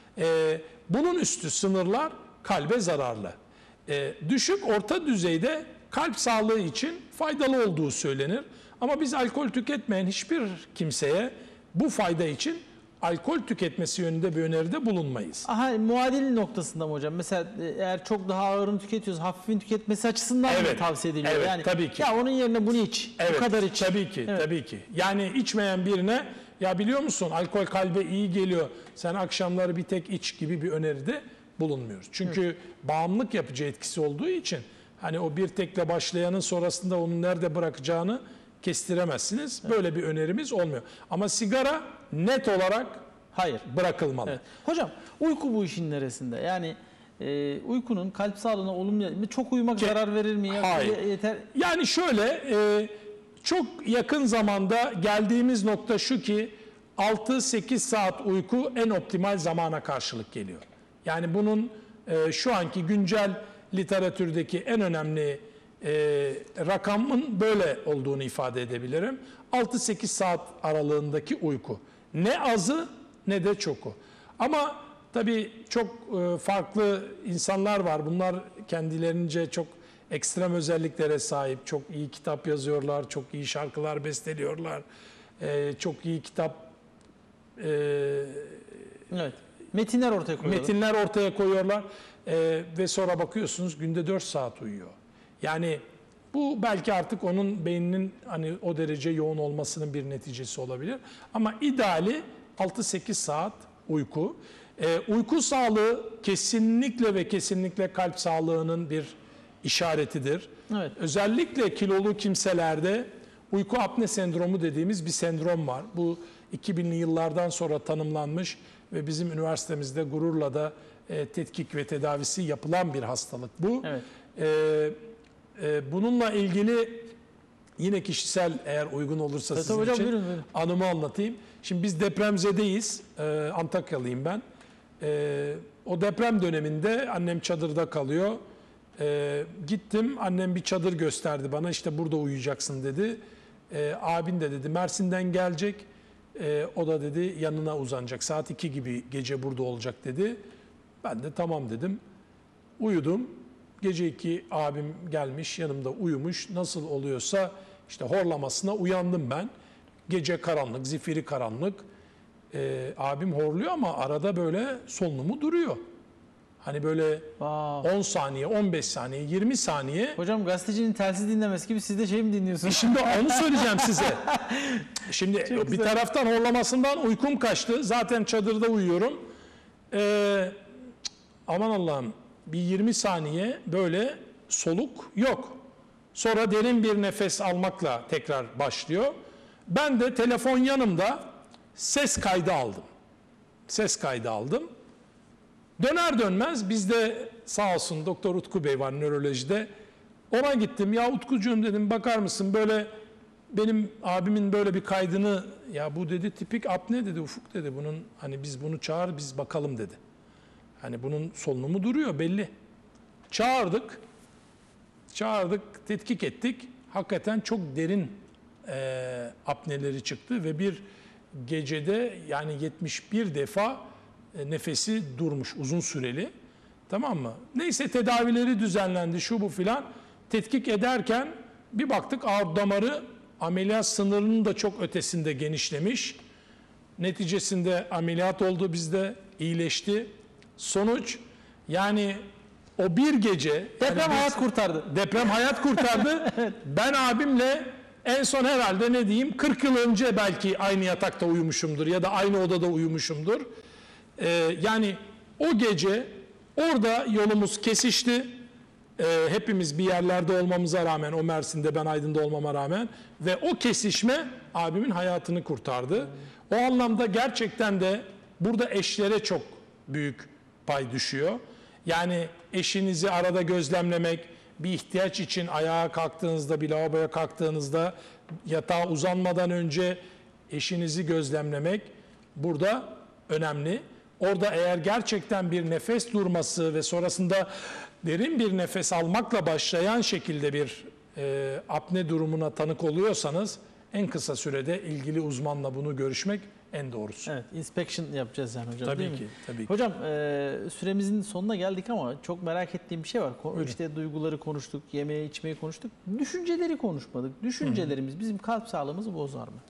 Bunun üstü sınırlar kalbe zararlı. Düşük orta düzeyde kalp sağlığı için faydalı olduğu söylenir. Ama biz alkol tüketmeyen hiçbir kimseye bu fayda için alkol tüketmesi yönünde bir öneride bulunmayız. Aha, muadil noktasında mı hocam? Mesela eğer çok daha ağırını tüketiyoruz, hafifin tüketmesi açısından mı tavsiye ediliyor? Evet, yani, tabii ki. Ya onun yerine bunu iç, bu kadar iç. Tabii ki, Evet. tabii ki. Yani içmeyen birine ya biliyor musun alkol kalbe iyi geliyor, sen akşamları bir tek iç gibi bir öneride bulunmuyoruz. Çünkü bağımlılık yapıcı etkisi olduğu için hani o bir tekle başlayanın sonrasında onu nerede bırakacağını kestiremezsiniz. Böyle bir önerimiz olmuyor. Ama sigara net olarak Hayır. bırakılmalı. Evet. Hocam uyku bu işin neresinde? Yani uykunun kalp sağlığına olumlu... Çok uyumak zarar verir mi? Hayır. Yeter. Yani şöyle çok yakın zamanda geldiğimiz nokta şu ki 6-8 saat uyku en optimal zamana karşılık geliyor. Yani bunun şu anki güncel literatürdeki en önemli rakamın böyle olduğunu ifade edebilirim. 6-8 saat aralığındaki uyku. Ne azı ne de çoku. Ama tabii çok farklı insanlar var. Bunlar kendilerince çok ekstrem özelliklere sahip. Çok iyi kitap yazıyorlar, çok iyi şarkılar besteliyorlar. Çok iyi kitap Evet. Metinler ortaya koyuyorlar. metinler ortaya koyuyorlar. Ve sonra bakıyorsunuz günde 4 saat uyuyor. Yani Bu belki artık onun beyninin hani o derece yoğun olmasının bir neticesi olabilir. Ama ideali 6-8 saat uyku. Uyku sağlığı kesinlikle ve kesinlikle kalp sağlığının bir işaretidir. Evet. Özellikle kilolu kimselerde uyku apne sendromu dediğimiz bir sendrom var. Bu 2000'li yıllardan sonra tanımlanmış ve bizim üniversitemizde gururla da tetkik ve tedavisi yapılan bir hastalık bu. Evet. Bununla ilgili yine kişisel, eğer uygun olursa Evet, sizin hocam, için buyurun. anımı anlatayım. Şimdi biz depremzedeyiz. Antakyalıyım ben. O deprem döneminde annem çadırda kalıyor. Gittim, annem bir çadır gösterdi bana, işte burada uyuyacaksın dedi. Abin de dedi Mersin'den gelecek. O da dedi yanına uzanacak. Saat 2 gibi gece burada olacak dedi. Ben de tamam dedim. Uyudum. Gece 2 abim gelmiş, yanımda uyumuş. Nasıl oluyorsa işte horlamasına uyandım ben. Gece karanlık, zifiri karanlık. Abim horluyor ama arada böyle solunumu duruyor. Hani böyle 10 saniye, 15 saniye, 20 saniye. Hocam gazetecinin telsiz dinlemesi gibi siz de şey mi dinliyorsunuz? Şimdi onu söyleyeceğim size. Şimdi bir güzel. taraftan horlamasından uykum kaçtı. Zaten çadırda uyuyorum. Aman Allah'ım, bir 20 saniye böyle soluk yok. Sonra derin bir nefes almakla tekrar başlıyor. Ben de telefon yanımda, ses kaydı aldım. Ses kaydı aldım. Döner dönmez bizde sağ olsun Doktor Utku Bey var nörolojide. Ona gittim. Ya Utkucuğum dedim, bakar mısın böyle benim abimin böyle bir kaydını, ya bu dedi tipik apne dedi, Ufuk dedi, bunun hani biz bunu çağır biz bakalım dedi. Hani bunun solunumu duruyor belli. Çağırdık, tetkik ettik. Hakikaten çok derin apneleri çıktı ve bir gecede yani 71 defa nefesi durmuş, uzun süreli. Tamam mı? Neyse tedavileri düzenlendi, şu bu filan. Tetkik ederken bir baktık aort damarı ameliyat sınırının da çok ötesinde genişlemiş. Neticesinde ameliyat oldu, bizde iyileşti. Sonuç yani o bir gece Deprem hayat kurtardı. Deprem hayat kurtardı. Ben abimle en son herhalde ne diyeyim 40 yıl önce belki aynı yatakta uyumuşumdur ya da aynı odada uyumuşumdur. Yani o gece orada yolumuz kesişti. Hepimiz bir yerlerde olmamıza rağmen, o Mersin'de ben Aydın'da olmama rağmen, ve o kesişme abimin hayatını kurtardı. O anlamda gerçekten de burada eşlere çok büyük pay düşüyor. Yani eşinizi arada gözlemlemek, bir ihtiyaç için ayağa kalktığınızda, bir lavaboya kalktığınızda, yatağa uzanmadan önce eşinizi gözlemlemek burada önemli. Orada eğer gerçekten bir nefes durması ve sonrasında derin bir nefes almakla başlayan şekilde bir apne durumuna tanık oluyorsanız en kısa sürede ilgili uzmanla bunu görüşmek en doğrusu. Evet, inspection yapacağız yani hocam, Tabii değil ki, mi? tabii ki. Hocam süremizin sonuna geldik ama çok merak ettiğim bir şey var. Buyurun. İşte duyguları konuştuk, yemeği içmeyi konuştuk. Düşünceleri konuşmadık. Düşüncelerimiz bizim kalp sağlığımızı bozar mı?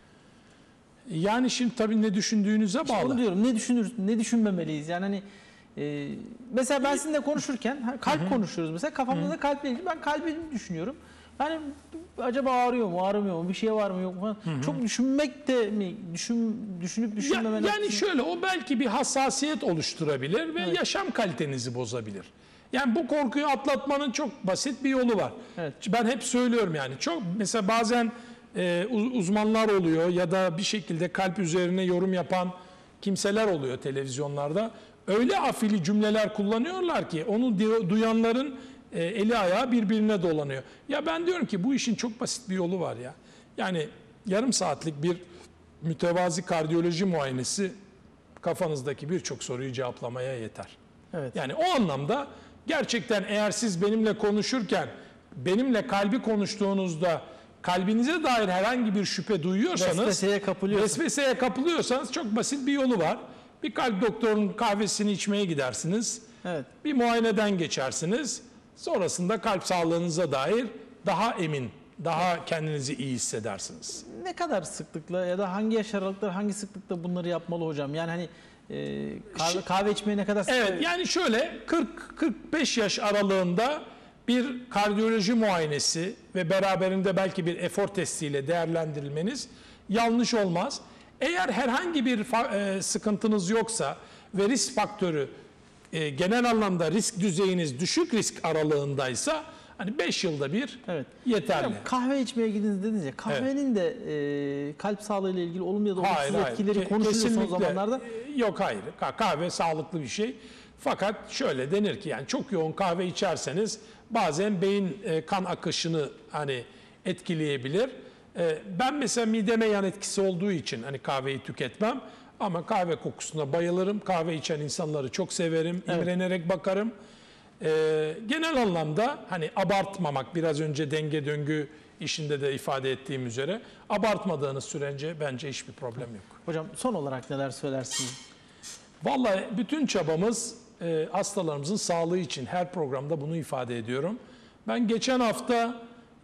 Yani şimdi tabii ne düşündüğünüze İşte bağlı. onu diyorum. Ne düşünürüz, ne düşünmemeliyiz? Yani hani mesela ben sizinle konuşurken kalp konuşuyoruz mesela, kafamda da kalple ilgili ben kalbimi düşünüyorum. Yani acaba ağrıyor mu, ağrımıyor mu, bir şey var mı yok mu falan. Çok düşünmek de mi, düşünüp düşünmemek. Yani şöyle, o belki bir hassasiyet oluşturabilir ve yaşam kalitenizi bozabilir. Yani bu korkuyu atlatmanın çok basit bir yolu var. Evet. Ben hep söylüyorum yani, çok mesela bazen uzmanlar oluyor ya da bir şekilde kalp üzerine yorum yapan kimseler oluyor televizyonlarda. Öyle afili cümleler kullanıyorlar ki onu duyanların eli ayağı birbirine dolanıyor. Ya ben diyorum ki bu işin çok basit bir yolu var ya. Yani yarım saatlik bir mütevazi kardiyoloji muayenesi kafanızdaki birçok soruyu cevaplamaya yeter. Evet. Yani o anlamda gerçekten eğer siz benimle konuşurken, benimle kalbi konuştuğunuzda kalbinize dair herhangi bir şüphe duyuyorsanız, vesveseye kapılıyorsanız çok basit bir yolu var. Bir kalp doktorunun kahvesini içmeye gidersiniz. Evet. Bir muayeneden geçersiniz. Sonrasında kalp sağlığınıza dair daha emin, daha kendinizi iyi hissedersiniz. Ne kadar sıklıkla ya da hangi yaş aralıkları, hangi sıklıkta bunları yapmalı hocam? Yani hani kahve içmeye ne kadar sıklıkla? Evet, yani şöyle 40-45 yaş aralığında bir kardiyoloji muayenesi ve beraberinde belki bir efor testiyle değerlendirilmeniz yanlış olmaz. Eğer herhangi bir sıkıntınız yoksa ve risk faktörü genel anlamda risk düzeyiniz düşük risk aralığındaysa hani 5 yılda bir yeterli. Hocam, kahve içmeye gidiniz dediniz ya, kahvenin de kalp sağlığıyla ilgili olumlu ya da olumsuz etkileri konuşuluyor son zamanlarda. Yok, hayır. Kahve sağlıklı bir şey. Fakat şöyle denir ki yani çok yoğun kahve içerseniz bazen beyin kan akışını hani etkileyebilir. Ben mesela mideme yan etkisi olduğu için hani kahveyi tüketmem. Ama kahve kokusuna bayılırım. Kahve içen insanları çok severim. İmrenerek bakarım. Genel anlamda hani abartmamak, biraz önce denge döngü işinde de ifade ettiğim üzere abartmadığınız sürece bence hiçbir problem yok. Hocam son olarak neler söylersiniz? Vallahi bütün çabamız hastalarımızın sağlığı için, her programda bunu ifade ediyorum. Ben geçen hafta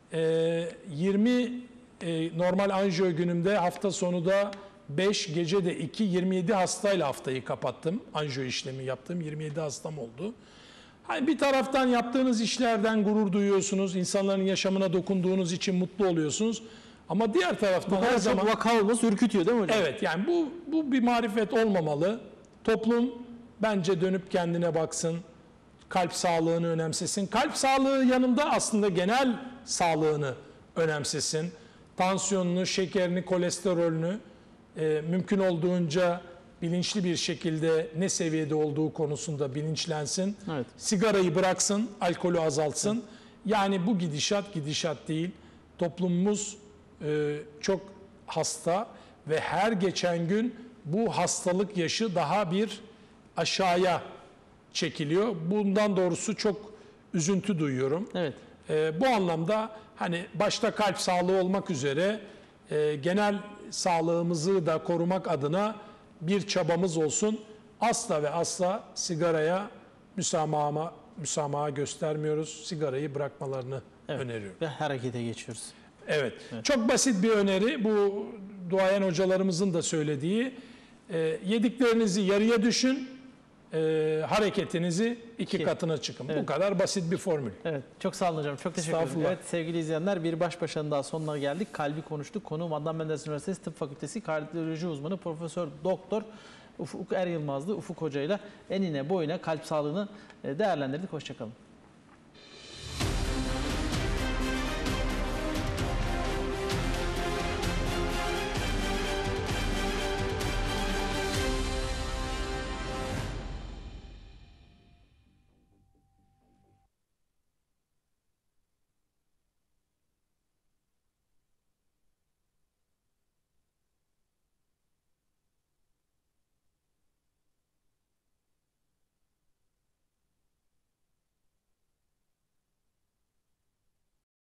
20 normal anjiyo günümde, hafta sonu da 5, gece de 2, 27 hastayla haftayı kapattım. Anjiyo işlemi yaptım, 27 hastam oldu. Hani bir taraftan yaptığınız işlerden gurur duyuyorsunuz, insanların yaşamına dokunduğunuz için mutlu oluyorsunuz. Ama diğer taraftan her zaman vaka olması ürkütüyor değil mi hocam? Evet, yani bu bir marifet olmamalı. Toplum bence dönüp kendine baksın, kalp sağlığını önemsesin. Kalp sağlığı yanında aslında genel sağlığını önemsesin. Tansiyonunu, şekerini, kolesterolünü mümkün olduğunca bilinçli bir şekilde ne seviyede olduğu konusunda bilinçlensin. Evet. Sigarayı bıraksın, alkolü azaltsın. Evet. Yani bu gidişat değil. Toplumumuz çok hasta ve her geçen gün bu hastalık yaşı daha bir aşağıya çekiliyor. Bundan doğrusu çok üzüntü duyuyorum. Evet. Bu anlamda hani başta kalp sağlığı olmak üzere genel sağlığımızı da korumak adına bir çabamız olsun. Asla ve asla sigaraya müsamaha göstermiyoruz. Sigarayı bırakmalarını öneriyorum. Ve harekete geçiyoruz. Evet. Çok basit bir öneri. Bu duayen hocalarımızın da söylediği. Yediklerinizi yarıya düşün, hareketinizi 2 katına çıkın. Bu kadar basit bir formül. Evet. Çok sağ olun hocam. Çok teşekkür ederim. Evet sevgili izleyenler, bir baş başanın daha sonuna geldik. Kalbi konuştuk. Konuğum Adnan Menderes Üniversitesi Tıp Fakültesi Kardiyoloji Uzmanı Profesör Doktor Ufuk Er Yılmaz'dı. Ufuk Hoca ile enine boyuna kalp sağlığını değerlendirdik. Hoşçakalın.